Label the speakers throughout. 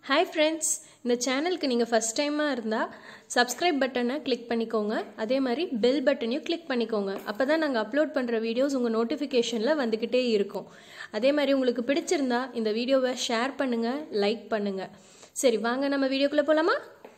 Speaker 1: Hi friends, இந்த சேனலுக்கு நீங்கள் ஃபஸ்ட் டைமாக இருந்தால் சப்ஸ்கிரைப் பட்டனை கிளிக் பண்ணிக்கோங்க. அதே மாதிரி பெல் பட்டனையும் கிளிக் பண்ணிக்கோங்க. அப்போ தான் நாங்கள் அப்லோட் பண்ணுற வீடியோஸ் உங்கள் நோட்டிஃபிகேஷனில் வந்துக்கிட்டே இருக்கும். அதே மாதிரி உங்களுக்கு பிடிச்சிருந்தா இந்த வீடியோவை ஷேர் பண்ணுங்கள், லைக் பண்ணுங்கள். சரி வாங்க நம்ம வீடியோக்குள்ளே போகலாமா?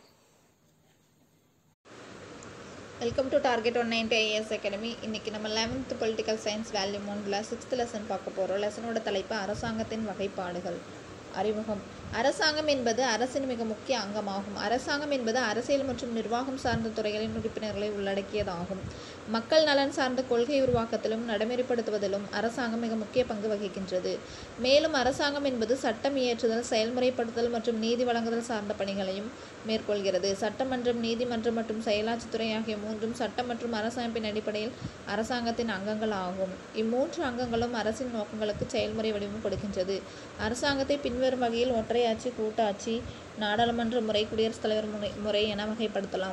Speaker 2: Welcome to target 190 IAS academy. இன்றைக்கி நம்ம 11th பொலிட்டிக்கல் சயின்ஸ் வேல்யூம் 1ல் 6th லெசன் பார்க்க போகிறோம். லெசனோட தலைப்பு அரசாங்கத்தின் வகைப்பாடுகள். அறிமுகம். அரசாங்கம் என்பது அரசின் மிக முக்கிய அங்கமாகும். அரசாங்கம் என்பது அரசியல் மற்றும் நிர்வாகம் சார்ந்த துறைகளின் உறுப்பினர்களை உள்ளடக்கியதாகும். மக்கள் நலன் சார்ந்த கொள்கை உருவாக்கத்திலும் நடைமுறைப்படுத்துவதிலும் அரசாங்கம் மிக முக்கிய பங்கு வகிக்கின்றது. மேலும் அரசாங்கம் என்பது சட்டம் இயற்றுதல், செயல்முறைப்படுத்துதல் மற்றும் நீதி வழங்குதல் சார்ந்த பணிகளையும் மேற்கொள்கிறது. சட்டமன்றம், நீதிமன்றம் மற்றும் செயலாட்சித்துறை ஆகிய மூன்றும் சட்டம் மற்றும் அரசமைப்பின் அடிப்படையில் அரசாங்கத்தின் அங்கங்கள் ஆகும். இம்மூன்று அங்கங்களும் அரசின் நோக்கங்களுக்கு செயல்முறை வடிவம் கொடுக்கின்றது. அரசாங்கத்தை பின்வரும் வகையில் ஒற்றையாட்சி, கூட்டாட்சி, நாடாளுமன்ற முறை, குடியரசுத் தலைவர் முறை என வகைப்படுத்தலாம்.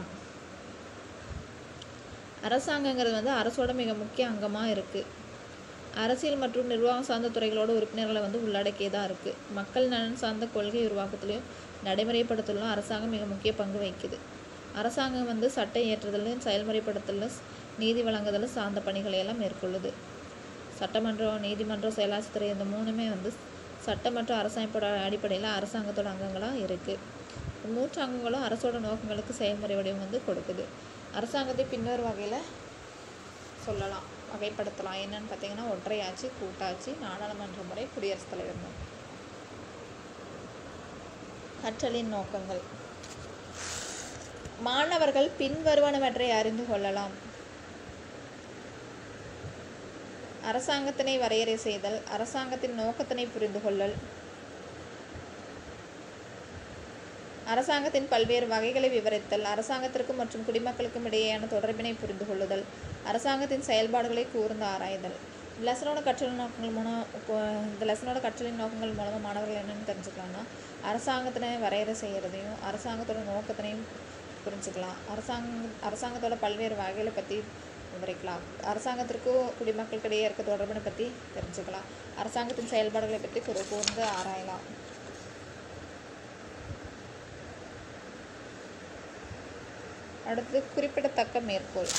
Speaker 2: அரசாங்கங்கிறது அரசோட மிக முக்கிய அங்கமாக இருக்குது. அரசியல் மற்றும் நிர்வாகம் சார்ந்த துறைகளோட உறுப்பினர்களை உள்ளடக்கியதாக இருக்குது. மக்கள் நலன் சார்ந்த கொள்கை உருவாக்கத்திலையும் நடைமுறைப்படுத்தலும் அரசாங்கம் மிக முக்கிய பங்கு வகிக்குது. அரசாங்கம் சட்டை இயற்றுதலும் செயல்முறைப்படுத்தலும் நீதி வழங்குதலும் சார்ந்த பணிகளை எல்லாம் மேற்கொள்ளுது. சட்டமன்றம், நீதிமன்றம், செயலாட்சித்துறை இந்த மூணுமே சட்ட மற்றும் அரசமைப்போட அடிப்படையில் அரசாங்கத்தோட அங்கங்களாக இருக்குது. மூன்று அங்கங்களும் அரசோட நோக்கங்களுக்கு செயல்முறை வடிவம் கொடுக்குது. அரசாங்கத்தை பின்வரும் வகையில் சொல்லலாம், வகைப்படுத்தலாம். என்னன்னு பார்த்தீங்கன்னா ஒற்றையாட்சி, கூட்டாட்சி, நாடாளுமன்ற முறை, குடியரசுத் தலைவர் முறை. கற்றலின் நோக்கங்கள். மாணவர்கள் பின்வருவனவற்றை அறிந்து கொள்ளலாம். அரசாங்கத்தினை வரையறை செய்தல், அரசாங்கத்தின் நோக்கத்தினை புரிந்து கொள்ளல், அரசாங்கத்தின் பல்வேறு வகைகளை விவரித்தல், அரசாங்கத்திற்கும் மற்றும் குடிமக்களுக்கும் இடையேயான தொடர்பினை புரிந்து கொள்ளுதல், அரசாங்கத்தின் செயல்பாடுகளை கூர்ந்து ஆராய்தல். இந்த லெசனோட கற்றலின் நோக்கங்கள் மூலமாக மாணவர்கள் என்னென்னு தெரிஞ்சுக்கலாம்னா, அரசாங்கத்தினை வரையறை செய்கிறதையும் அரசாங்கத்தோட நோக்கத்தினையும் புரிஞ்சுக்கலாம். அரசாங்கத்தோட பல்வேறு வகைகளை பற்றி விவரிக்கலாம். அரசாங்கத்திற்கும் குடிமக்களுக்கிடையே இருக்க தொடர்பினை பற்றி தெரிஞ்சுக்கலாம். அரசாங்கத்தின் செயல்பாடுகளை பற்றி கூர்ந்து ஆராயலாம். அடுத்து குறிப்பிடத்தக்க மேற்கோள்.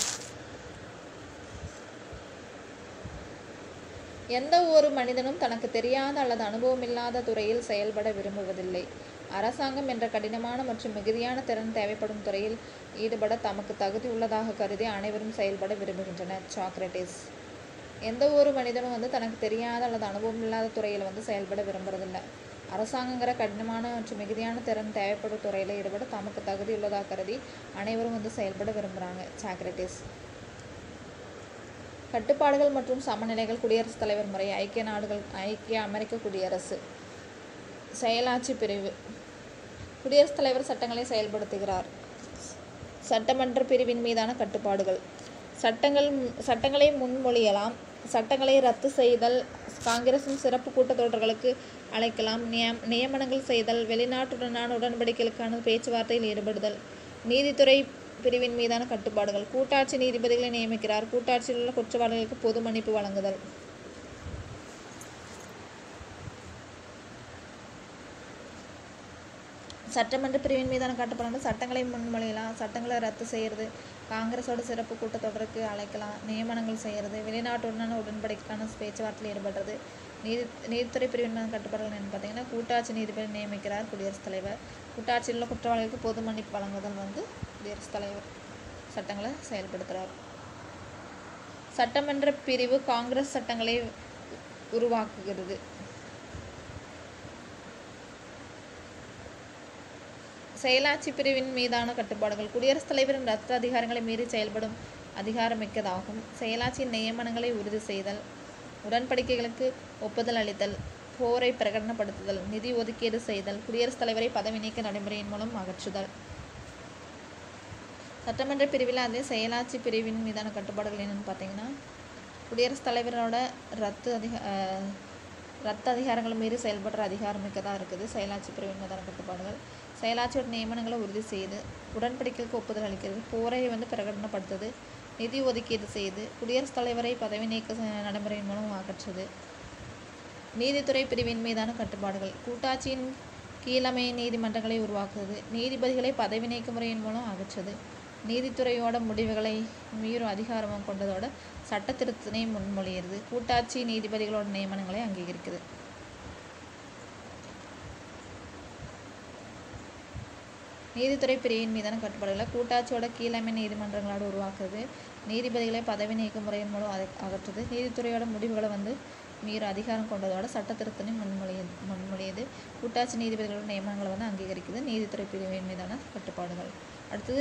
Speaker 2: எந்த ஒரு மனிதனும் தனக்கு தெரியாத அல்லது அனுபவமில்லாத துறையில் செயல்பட விரும்புவதில்லை. அரசாங்கம் என்ற கடினமான மற்றும் மிகுதியான திறன் தேவைப்படும் துறையில் ஈடுபட தமக்கு தகுதி உள்ளதாக கருதி அனைவரும் செயல்பட விரும்புகின்றனர். சாக்ரட்டிஸ். எந்த ஒரு மனிதனும் தனக்கு தெரியாத அல்லது அனுபவம் இல்லாத துறையில் செயல்பட விரும்புறதில்லை. அரசாங்கங்கிற கடினமான மற்றும் மிகுதியான திறன் தேவைப்படும் துறையில் ஈடுபட தமக்கு தகுதி உள்ளதாக கருதி அனைவரும் செயல்பட விரும்புகிறாங்க. சாக்ரட்டிஸ். கட்டுப்பாடுகள் மற்றும் சமநிலைகள். குடியரசுத் தலைவர் முறை. ஐக்கிய அமெரிக்க குடியரசு. செயலாட்சி பிரிவு. குடியரசுத் தலைவர் சட்டங்களை செயல்படுத்துகிறார். சட்டமன்ற பிரிவின் மீதான கட்டுப்பாடுகள். சட்டங்களை முன்மொழியலாம், சட்டங்களை ரத்து செய்தல், காங்கிரசின் சிறப்பு கூட்டத்தொடர்களுக்கு அழைக்கலாம், நியமனங்கள் செய்தல், வெளிநாட்டுடனான உடன்படிக்கைகளுக்கான பேச்சுவார்த்தையில் ஈடுபடுதல். நீதித்துறை பிரிவின் மீதான கட்டுப்பாடுகள். கூட்டாட்சி நீதிபதிகளை நியமிக்கிறார். கூட்டாட்சியில் உள்ள குற்றவாளிகளுக்கு பொது மன்னிப்பு வழங்குதல். சட்டமன்ற பிரிவின் மீதான கட்டுப்பாடு. சட்டங்களை முன்மொழியலாம், சட்டங்களை ரத்து செய்கிறது, காங்கிரஸோட சிறப்பு கூட்டத்தொடருக்கு அழைக்கலாம், நியமனங்கள் செய்கிறது, வெளிநாட்டுடனான உடன்படிக்கைக்கான பேச்சுவார்த்தையில் ஈடுபடுறது. நீதித்துறை பிரிவின் மீதான கட்டுப்பாடுகள் என்னன்னு பார்த்தீங்கன்னா, கூட்டாட்சி நீதிபதி நியமிக்கிறார் குடியரசுத் தலைவர். கூட்டாட்சியில் உள்ள குற்றவாளிகளுக்கு பொது மன்னிப்பு வழங்குதல் குடியரசுத் தலைவர் சட்டங்களை செயல்படுத்துகிறார். சட்டமன்ற பிரிவு காங்கிரஸ் சட்டங்களை உருவாக்குகிறது. செயலாட்சி பிரிவின் மீதான கட்டுப்பாடுகள். குடியரசுத் தலைவரின் ரத்து அதிகாரங்களை மீறி செயல்படும் அதிகாரமிக்கதாகும். செயலாட்சியின் நியமனங்களை உறுதி செய்தல், உடன்படிக்கைகளுக்கு ஒப்புதல் அளித்தல், போரை பிரகடனப்படுத்துதல், நிதி ஒதுக்கீடு செய்தல், குடியரசுத் தலைவரை பதவி நீக்க நடைமுறையின் மூலம் அகற்றுதல். சட்டமன்ற பிரிவில் அதே செயலாட்சி பிரிவின் மீதான கட்டுப்பாடுகள் என்னென்னு பார்த்தீங்கன்னா, குடியரசுத் தலைவரோட ரத்து அதிகாரங்களை மீறி செயல்படுற அதிகாரமிக்கதாக இருக்குது. செயலாட்சி பிரிவின் மீதான கட்டுப்பாடுகள். செயலாட்சியோட நியமனங்களை உறுதி செய்து, உடன்படிக்கைக்கு ஒப்புதல் அளிக்கிறது, போரை பிரகடனப்படுத்துது, நிதி ஒதுக்கீடு செய்து, குடியரசுத் தலைவரை பதவி நீக்க நடைமுறையின் மூலம் அகற்றுது. நீதித்துறை பிரிவின் மீதான கட்டுப்பாடுகள். கூட்டாட்சியின் கீழமை நீதிமன்றங்களை உருவாக்குவது. நீதிபதிகளை பதவி நீக்க முறையின் மூலம் அகற்றுது. நீதித்துறையோட முடிவுகளை மீறும் அதிகாரமும் கொண்டதோட சட்ட திருத்தனை முன்மொழியிறது. கூட்டாட்சி நீதிபதிகளோட நியமனங்களை அங்கீகரிக்குது. நீதித்துறை பிரிவின் மீதான கட்டுப்பாடுகளை கூட்டாட்சியோட கீழமை நீதிமன்றங்களோட உருவாக்குறது. நீதிபதிகளை பதவி நீக்க முறையின் மூலம் அகற்றுது. நீதித்துறையோட முடிவுகளை மீறும் அதிகாரம் கொண்டதோட சட்ட திருத்தனை முன்மொழியுது. கூட்டாட்சி நீதிபதிகளோட நியமனங்களை அங்கீகரிக்குது. நீதித்துறை பிரிவின் மீதான கட்டுப்பாடுகள். அடுத்தது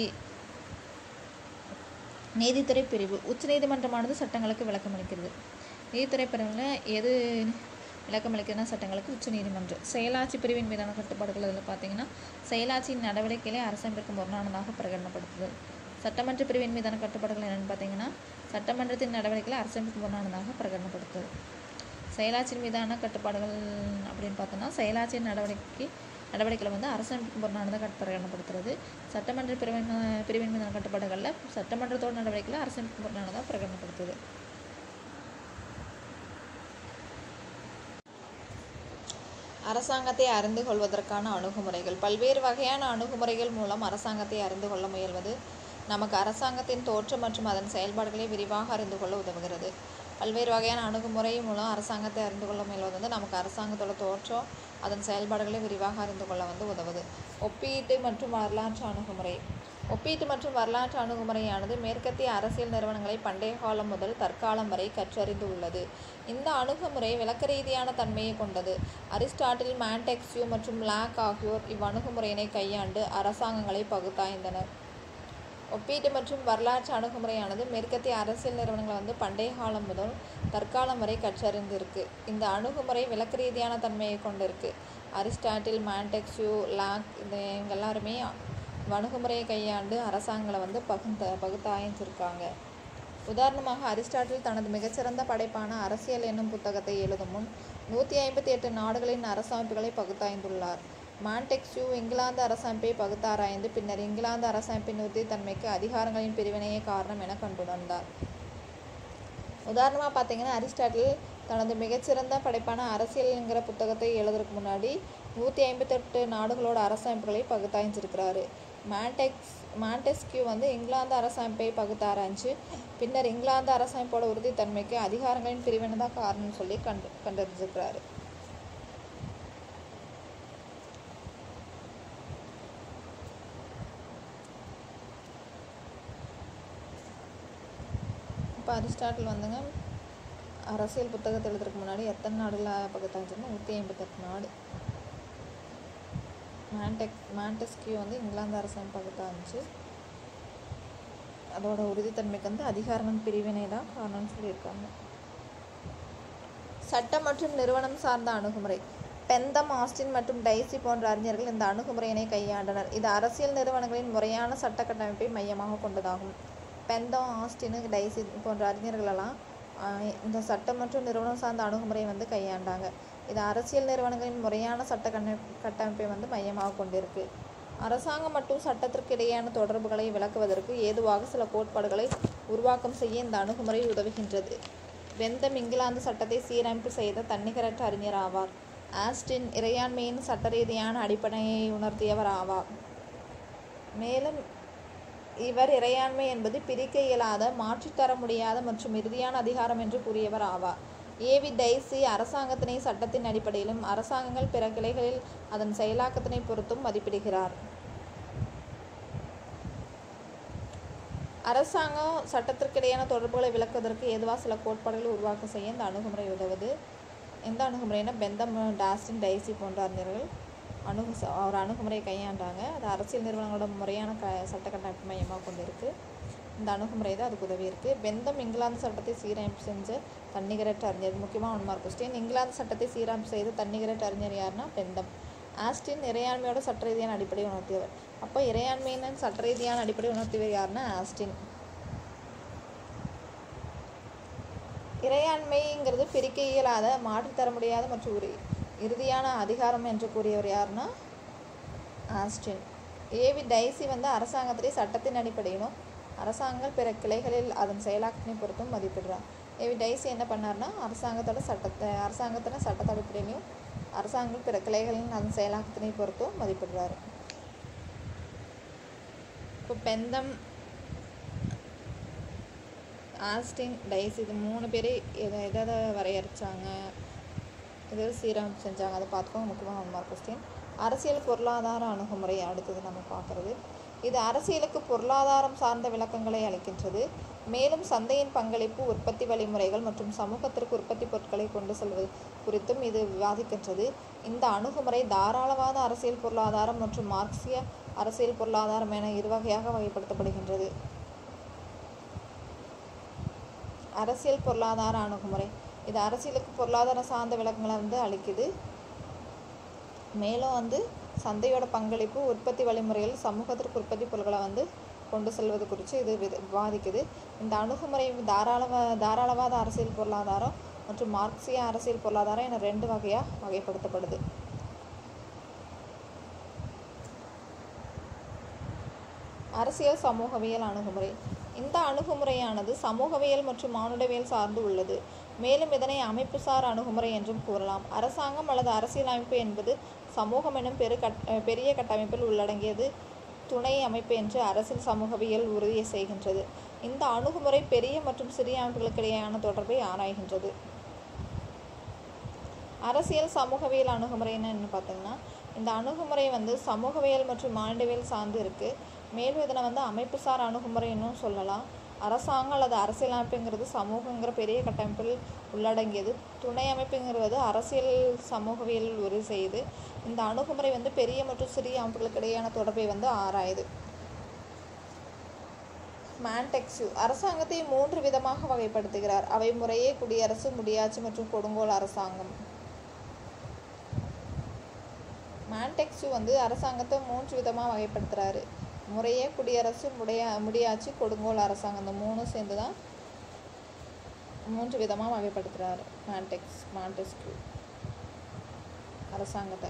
Speaker 2: நீதித்துறை பிரிவு. உச்ச நீதிமன்றமானது சட்டங்களுக்கு விளக்கமளிக்கிறது. நீதித்துறை பிரிவில் எது விளக்கமளிக்கிறதுனா சட்டங்களுக்கு உச்ச நீதிமன்றம். செயலாட்சி பிரிவின் மீதான கட்டுப்பாடுகள் அதில் பார்த்தீங்கன்னா செயலாட்சியின் நடவடிக்கைகளை அரசமைப்புக்கு முரணானதாக பிரகடனப்படுத்துதல். சட்டமன்ற பிரிவின் மீதான கட்டுப்பாடுகள் என்னென்னு பார்த்தீங்கன்னா சட்டமன்றத்தின் நடவடிக்கைகளை அரசமைப்புக்கு முரணானதாக பிரகடனப்படுத்துதல். செயலாட்சியின் மீதான கட்டுப்பாடுகள் அப்படின்னு பார்த்தோன்னா செயலாட்சியின் நடவடிக்கைகளை அரசமைப்புக்கு முரணானதாக பிரகடனப்படுத்துறது. சட்டமன்ற பிரிவின் மீதான கட்டுப்பாடுகளில் சட்டமன்றத்தோட நடவடிக்கைகளை அரசமைப்புக்கு முரணானதாக பிரகடனப்படுத்துது. அரசாங்கத்தை அறிந்து கொள்வதற்கான அணுகுமுறைகள். பல்வேறு வகையான அணுகுமுறைகள் மூலம் அரசாங்கத்தை அறிந்து கொள்ள முயல்வது நமக்கு அரசாங்கத்தின் தோற்றம் மற்றும் அதன் செயல்பாடுகளை விரிவாக அறிந்து கொள்ள உதவுகிறது. பல்வேறு வகையான அணுகுமுறை மூலம் அரசாங்கத்தை அறிந்து கொள்ள முயல்வது நமக்கு அரசாங்கத்தோட தோற்றம் அதன் செயல்பாடுகளை விரிவாக அறிந்து கொள்ள உதவுது. ஒப்பீட்டு மற்றும் வரலாற்று அணுகுமுறை. ஒப்பீட்டு மற்றும் வரலாற்று அணுகுமுறையானது மேற்கத்திய அரசியல் நிறுவனங்களை பண்டைய காலம் முதல் தற்காலம் வரை கற்றறிந்து உள்ளது. இந்த அணுகுமுறை விளக்க ரீதியான தன்மையை கொண்டது. அரிஸ்டாட்டில், மாண்டெஸ்க்யூ மற்றும் லாக் ஆகியோர் இவ்வணுகுமுறையினை கையாண்டு அரசாங்கங்களை பகுத்தாய்ந்தனர். ஒப்பீட்டு மற்றும் வரலாற்று அணுகுமுறையானது மேற்கத்திய அரசியல் நிறுவனங்களை பண்டைய காலம் முதல் தற்காலம் வரை கற்றறிந்திருக்கு. இந்த அணுகுமுறை விளக்க ரீதியான தன்மையை கொண்டிருக்கு. அரிஸ்டாட்டில், மாண்டெஸ்க்யூ, லாக் இவங்க எல்லாருமே அணுகுமுறையை கையாண்டு அரசாங்கங்களை பகுத்தாய்ஞ்சிருக்காங்க. உதாரணமாக அரிஸ்டாட்டில் தனது மிகச்சிறந்த படைப்பான அரசியல் என்னும் புத்தகத்தை எழுதும் முன் 158 நாடுகளின் அரசமைப்புகளை பகுத்தாய்ந்துள்ளார். மாண்டெஸ்க்யூ இங்கிலாந்து அரசமைப்பை பகுத்தாராய்ந்து பின்னர் இங்கிலாந்து அரசமைப்பின் உறுதித்தன்மைக்கு அதிகாரங்களின் பிரிவினையே காரணம் என கண்டுணர்ந்தார். உதாரணமாக பார்த்தீங்கன்னா அரிஸ்டாட்டில் தனது மிகச்சிறந்த படைப்பான அரசியல்ங்கிற புத்தகத்தை எழுதுறதுக்கு முன்னாடி 158 நாடுகளோட அரசமைப்புகளை பகுத்தாய்ஞ்சிருக்கிறாரு. மாண்டெஸ்க்யூ இங்கிலாந்து அரசமைப்பை பகுத்தாராய்ஞ்சு பின்னர் இங்கிலாந்து அரசமைப்போட உறுதித்தன்மைக்கு அதிகாரங்களின் பிரிவினை தான் காரணம்னு சொல்லி கண்டறிஞ்சிருக்கிறாரு. இப்போ அரிஸ்டாட்டில் அரசியல் புத்தகத்தை எழுதுறதுக்கு முன்னாடி எத்தனை நாடுகளை பகுத்தாய்ஞ்சுன்னா 158 நாடு. மாண்டெஸ்க்யூ இங்கிலாந்து அரசமைப்பு பகுத்தாய்ஞ்சு அதோட உறுதித்தன்மைக்கு அதிகாரங்களின் பிரிவினை தான் காரணம்னு சொல்லியிருக்காங்க. சட்டம் மற்றும் நிறுவனம் சார்ந்த அணுகுமுறை. பெந்தம், ஆஸ்டின் மற்றும் டைசி போன்ற அறிஞர்கள் இந்த அணுகுமுறையினை கையாண்டனர். இது அரசியல் நிறுவனங்களின் முறையான சட்ட கட்டமைப்பை மையமாக கொண்டதாகும். பெந்தம், ஆஸ்டின், டைசி போன்ற அறிஞர்களெல்லாம் இந்த சட்டம் மற்றும் நிறுவனம் சார்ந்த அணுகுமுறையை கையாண்டாங்க. இது அரசியல் நிறுவனங்களின் முறையான சட்ட கட்டமைப்பை மையமாக கொண்டிருக்கு. அரசாங்கம் மற்றும் சட்டத்திற்கு இடையேயான தொடர்புகளை விளக்குவதற்கு ஏதுவாக சில கோட்பாடுகளை உருவாக்கம் செய்ய இந்த அணுகுமுறை உதவுகின்றது. பெந்தம் இங்கிலாந்து சட்டத்தை சீரமைப்பு செய்த தன்னிகரற்ற அறிஞர் ஆவார். ஆஸ்டின் இறையாண்மையின் சட்ட ரீதியான அடிப்படையை உணர்த்தியவர் ஆவார். மேலும் இவர் இறையாண்மை என்பது பிரிக்க இயலாத, மாற்றித்தர முடியாத மற்றும் இறுதியான அதிகாரம் என்று கூறியவர் ஆவார். ஏவி டைசி அரசாங்கத்தினை சட்டத்தின் அடிப்படையிலும் அரசாங்கங்கள் பிற கிளைகளில் அதன் செயலாக்கத்தினை பொறுத்தும் மதிப்பிடுகிறார். அரசாங்கம் சட்டத்திற்கிடையான தொடர்புகளை விளக்குவதற்கு ஏதுவாக சில கோட்பாடுகளை உருவாக்க செய்ய இந்த அணுகுமுறை உதவுது. எந்த அணுகுமுறைனா பெந்தம், ஆஸ்டின், டைசி போன்ற அறிஞர்கள் ஒரு அணுகுமுறையை கையாண்டாங்க. அது அரசியல் நிறுவனங்களோட முறையான சட்ட கட்டமைப்பு மையமாக கொண்டிருக்கு. இந்த அணுகுமுறை தான் அதுக்கு உதவி இருக்குது. பெந்தம் இங்கிலாந்து சட்டத்தை சீரமைப்பு செஞ்ச தன்னிகரற்ற அறிஞர். முக்கியமாக 1 மார்க் கொஸ்டின். இங்கிலாந்து சட்டத்தை சீரமைப்பு செய்த தன்னிகரற்ற அறிஞர் யாருன்னா பெந்தம். ஆஸ்டின் இறையாண்மையோட சட்ட ரீதியான அடிப்படை உணர்த்தியவர். அப்போ இறையாண்மையின் சட்ட ரீதியான அடிப்படை உணர்த்தியவர் யாருன்னா ஆஸ்டின். இறையாண்மைங்கிறது பிரிக்க இயலாத, மாற்றித்தர முடியாத மற்றும் இறுதியான அதிகாரம் என்று கூறியவர் யாருன்னா ஆஸ்டின். ஏவி டைசி அரசாங்கத்திலே சட்டத்தின் அடிப்படையிலும் அரசாங்கங்கள் பிற கிளைகளில் அதன் செயலாக்கத்தினை பொறுத்தும் மதிப்பிடுறார். ஏவி டைசி என்ன பண்ணார்னா அரசாங்கத்தோட சட்டத்தை அடிப்படையிலையும் அரசாங்கம் பிற கிளைகளின் அதன் செயலாக்கத்தினை பொறுத்தும் மதிப்பிடுறாரு. இப்போ பெந்தம், ஆஸ்டின், டைஸ் இது 3 பேர் எதை வரையறைச்சாங்க, எதை சீரமைப்பு செஞ்சாங்க அதை பார்த்துக்கோங்க. முக்கியமாக 1 மார்க் கொஸ்டின். அரசியல் பொருளாதார அணுகுமுறை அடுத்தது நம்ம பார்க்குறது. இது அரசியலுக்கு பொருளாதாரம் சார்ந்த விளக்கங்களை அளிக்கின்றது. மேலும் சந்தையின் பங்களிப்பு, உற்பத்தி வழிமுறைகள் மற்றும் சமூகத்திற்கு உற்பத்தி பொருட்களை கொண்டு செல்வது குறித்தும் இது விவாதிக்கின்றது. இந்த அணுகுமுறை தாராளவாத அரசியல் பொருளாதாரம் மற்றும் மார்க்சிய அரசியல் பொருளாதாரம் என 2 வகையாக வகைப்படுத்தப்படுகின்றது. அரசியல் பொருளாதார அணுகுமுறை இது அரசியலுக்கு பொருளாதார சார்ந்த விளக்கங்களை அளிக்குது. மேலும் சந்தையோட பங்களிப்பு, உற்பத்தி வழிமுறைகள், சமூகத்திற்கு உற்பத்தி பொருட்களை கொண்டு செல்வது குறித்து இது விவாதிக்குது. இந்த அணுகுமுறை தாராளவாத அரசியல் பொருளாதாரம் மற்றும் மார்க்சிய அரசியல் பொருளாதாரம் என 2 வகையாக வகைப்படுத்தப்படுது. அரசியல் சமூகவியல் அணுகுமுறை இந்த அணுகுமுறையானது சமூகவியல் மற்றும் மானுடவியல் சார்ந்து உள்ளது. மேலும் இதனை அமைப்புசார் அணுகுமுறை என்றும் கூறலாம். அரசாங்கம் அல்லது அரசியலமைப்பு என்பது சமூகம் எனும் பெரிய கட்டமைப்பில் உள்ளடங்கியது துணை அமைப்பு என்று அரசியல் சமூகவியல் உறுதி செய்கின்றது. இந்த அணுகுமுறை பெரிய மற்றும் சிறிய அமைப்புகளுக்கிடையேயான தொடர்பை ஆராய்கின்றது. அரசியல் சமூகவியல் அணுகுமுறை என்னன்னு பார்த்தீங்கன்னா, இந்த அணுகுமுறை சமூகவியல் மற்றும் மானுடவியல் சார்ந்து இருக்குது. மேலும் இதனை அமைப்புசார் அணுகுமுறைன்னு சொல்லலாம். அரசாங்கம் அல்லது அரசியலமைப்புங்கிறது சமூகங்கிற பெரிய கட்டமைப்பில் உள்ளடங்கியது. துணை அமைப்புங்கிறது அரசியல் சமூகவியல் உறுதி செய்யுது. இந்த அணுகுமுறை பெரிய மற்றும் சிறிய அமைப்புகளுக்கு இடையேயான தொடர்பை ஆராயுது. மாண்டெக்ஸு அரசாங்கத்தை 3 விதமாக வகைப்படுத்துகிறார். அவை முறையே குடியரசு, முடியாட்சி மற்றும் கொடுங்கோல் அரசாங்கம். மாண்டெக்ஸு அரசாங்கத்தை 3 விதமாக வகைப்படுத்துகிறாரு. முறையே குடியரசு, முடியாட்சி, கொடுங்கோல் அரசாங்கம். இந்த 3 சேர்ந்து தான் 3 விதமாக வகைப்படுத்துகிறாரு மாண்டெஸ்க்யூ அரசாங்கத்தை.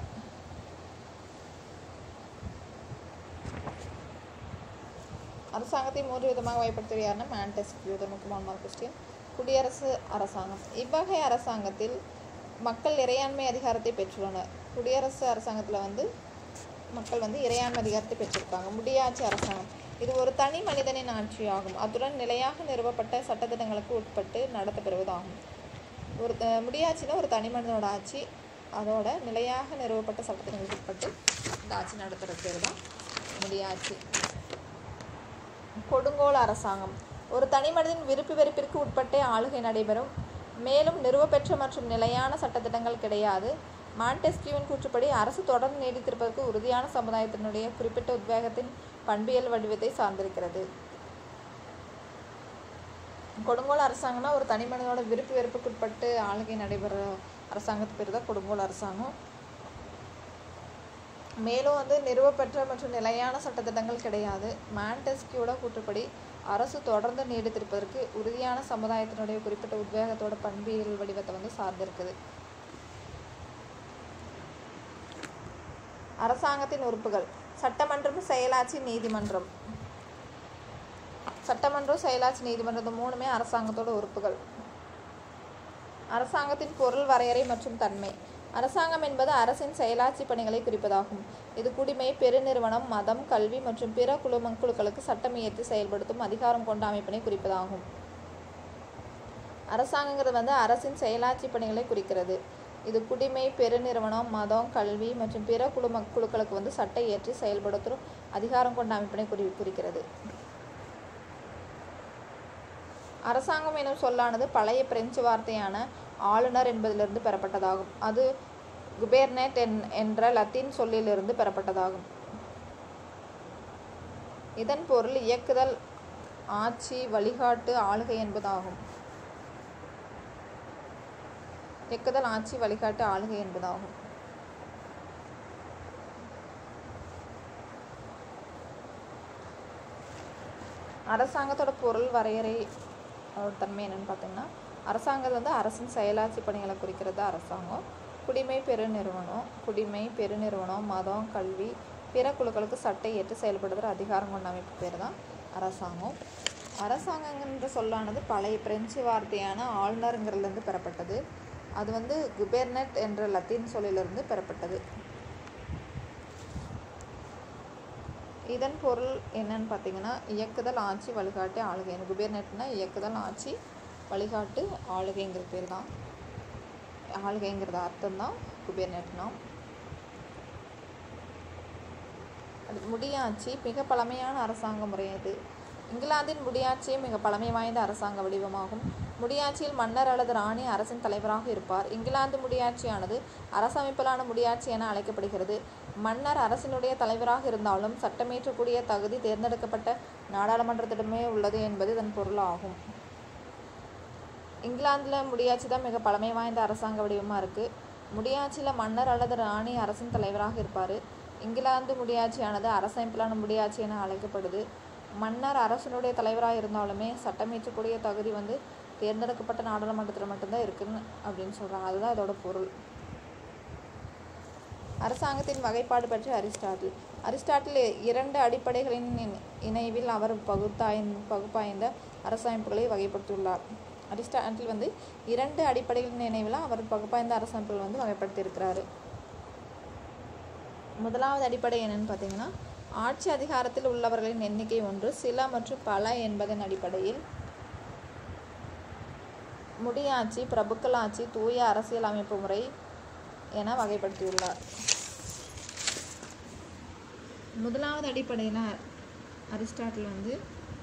Speaker 2: அரசாங்கத்தை 3 விதமாக வகைப்படுத்துகிறாருன்னா மாண்டெஸ்க்யூ. இது முக்கியமான மார்க் கொஸ்டின். குடியரசு அரசாங்கம் இவ்வகை அரசாங்கத்தில் மக்கள் இறையாண்மை அதிகாரத்தை பெற்றுள்ளனர். குடியரசு அரசாங்கத்தில் மக்கள் இறையாண்மை அதிகாரத்தை பெற்றிருக்காங்க. முடியாட்சி அரசாங்கம் இது ஒரு தனி மனிதனின் ஆட்சி ஆகும். அத்துடன் நிலையாக நிறுவப்பட்ட சட்டத்திட்டங்களுக்கு உட்பட்டு நடத்தப்பெறுவதாகும். முடியாட்சினா ஒரு தனி மனிதனோட ஆட்சி, அதோட நிலையாக நிறுவப்பட்ட சட்டத்திட்டங்களுக்கு உட்பட்டு இந்த ஆட்சி நடத்துறது பேர் தான் முடியாட்சி. கொடுங்கோல் அரசாங்கம் ஒரு தனி மனிதன் விருப்பு வெறுப்பிற்கு உட்பட்டே ஆளுகை நடைபெறும். மேலும் நிறுவப்பெற்ற மற்றும் நிலையான சட்டத்திட்டங்கள் கிடையாது. மாண்டெஸ்க்யூவின் கூற்றுப்படி அரசு தொடர்ந்து நீடித்திருப்பதற்கு உறுதியான சமுதாயத்தினுடைய குறிப்பிட்ட உத்வேகத்தின் பண்பியல் வடிவத்தை சார்ந்திருக்கிறது. கொடுங்கோல் அரசாங்கம்னா ஒரு தனி மனிதனோட விருப்பு வெறுப்புக்கு உட்பட்டு ஆளுகை நடைபெற அரசாங்கத்து பேர் தான் கொடுங்கோல் அரசாங்கம். மேலும் நிறுவப்பெற்ற மற்றும் நிலையான சட்டத்திட்டங்கள் கிடையாது. மாண்டெஸ்க்யூவோட கூற்றுப்படி அரசு தொடர்ந்து நீடித்திருப்பதற்கு உறுதியான சமுதாயத்தினுடைய குறிப்பிட்ட உத்வேகத்தோட பண்பியல் வடிவத்தை சார்ந்திருக்குது. அரசாங்கத்தின் உறுப்புகள் சட்டமன்றம், செயலாட்சி, நீதிமன்றம். சட்டமன்றம், செயலாட்சி, நீதிமன்றம் இந்த 3மே அரசாங்கத்தோட உறுப்புகள். அரசாங்கத்தின் பொருள், வரையறை மற்றும் தன்மை. அரசாங்கம் என்பது அரசின் செயலாட்சி பணிகளை குறிப்பதாகும். இது குடிமை, பெருநிறுவனம், மதம், கல்வி மற்றும் பிற குழுக்களுக்கு சட்டம் இயற்றி செயல்படுத்தும் அதிகாரம் கொண்ட அமைப்பினை குறிப்பதாகும். அரசாங்கங்கிறது அரசின் செயலாட்சி பணிகளை குறிக்கிறது. இது குடிமை, பெருநிறுவனம், மதம், கல்வி மற்றும் பிற குழுக்களுக்கு சட்டை இயற்றி செயல்படுத்தும் அதிகாரம் கொண்ட அமைப்பினை குறிக்கிறது. அரசாங்கம் எனும் சொல்லானது பழைய பிரெஞ்சு வார்த்தையான ஆளுநர் என்பதிலிருந்து பெறப்பட்டதாகும். அது குபேர்னேட் என்ற லத்தீன் சொல்லிலிருந்து பெறப்பட்டதாகும். இதன் பொருள் இயக்குதல், ஆட்சி, வழிகாட்டு, ஆளுகை என்பதாகும். இயக்குதல், ஆட்சி, வழிகாட்டு, ஆளுகை என்பதாகும். அரசாங்கத்தோட பொருள், வரையறை, தன்மை என்னன்னு பார்த்தீங்கன்னா, அரசாங்கம் அரசின் செயலாட்சி பணிகளை குறிக்கிறது அரசாங்கம். குடிமை, பெருநிறுவனம், மதம், கல்வி, பிற குழுக்களுக்கு சட்டை ஏற்று செயல்படுத்துகிற அதிகாரம் கொண்ட அமைப்பு பேர் தான் அரசாங்கம். அரசாங்கங்கிற சொல்லானது பழைய பிரெஞ்சு வார்த்தையான ஆளுநருங்கிறதுலேருந்து பெறப்பட்டது. அது வந்து குபெர்னட் என்ற லத்தீன் சொல்லிலிருந்து பெறப்பட்டது. இதன் பொருள் என்னன்னு பார்த்தீங்கன்னா, இயக்குதல், ஆட்சி, வழிகாட்டு, ஆளுகை. குபெர்னட்னா இயக்குதல், ஆட்சி, வழிகாட்டு, ஆளுகைங்கிற பேர் தான், ஆளுகைங்கிறது அர்த்தம் தான் குபெர்னட்னா. முடியாட்சி மிக பழமையான அரசாங்க முறை அது. இங்கிலாந்தின் முடியாட்சி மிக பழமை வாய்ந்த அரசாங்க வடிவமாகும். முடியாட்சியில் மன்னர் அல்லது ராணி அரசின் தலைவராக இருப்பார். இங்கிலாந்து முடியாட்சியானது அரசமைப்பிலான முடியாட்சி என அழைக்கப்படுகிறது. மன்னர் அரசினுடைய தலைவராக இருந்தாலும் சட்டமேற்றக்கூடிய தகுதி தேர்ந்தெடுக்கப்பட்ட நாடாளுமன்றத்திடமே உள்ளது என்பது இதன் பொருள் ஆகும். இங்கிலாந்தில் முடியாட்சி தான் மிக பழமை வாய்ந்த அரசாங்க வடிவமாக இருக்குது. முடியாட்சியில் மன்னர் அல்லது ராணி அரசின் தலைவராக இருப்பார். இங்கிலாந்து முடியாட்சியானது அரசமைப்பிலான முடியாட்சி என அழைக்கப்படுது. மன்னர் அரசனுடைய தலைவராக இருந்தாலுமே சட்டமேற்றக்கூடிய தகுதி வந்து தேர்ந்தெடுக்கப்பட்ட நாடாளுமன்றத்தில் மட்டும்தான் இருக்குன்னு அப்படின்னு சொல்கிறாங்க. அதுதான் இதோட பொருள். அரசாங்கத்தின் வகைப்பாடு பற்றி அரிஸ்டாட்டில் 2 அடிப்படைகளின் இணைவில் அவர் பகுப்பாய்ந்த அரசமைப்புகளை வகைப்படுத்தியுள்ளார். அரிஸ்டாட்டில் வந்து 2 அடிப்படைகளின் இணைவில் அவர் பகுப்பாய்ந்த அரசமைப்புகள் வந்து வகைப்படுத்தியிருக்கிறாரு. முதலாவது அடிப்படை என்னன்னு பார்த்தீங்கன்னா, ஆட்சி அதிகாரத்தில் உள்ளவர்களின் எண்ணிக்கை 1, சில மற்றும் பல என்பதன் அடிப்படையில் முடியாட்சி, பிரபுக்கள் ஆட்சி, தூய அரசியல் அமைப்பு முறை என வகைப்படுத்தியுள்ளார். முதலாவது அடிப்படையில் அரிஸ்டாட்டில் வந்து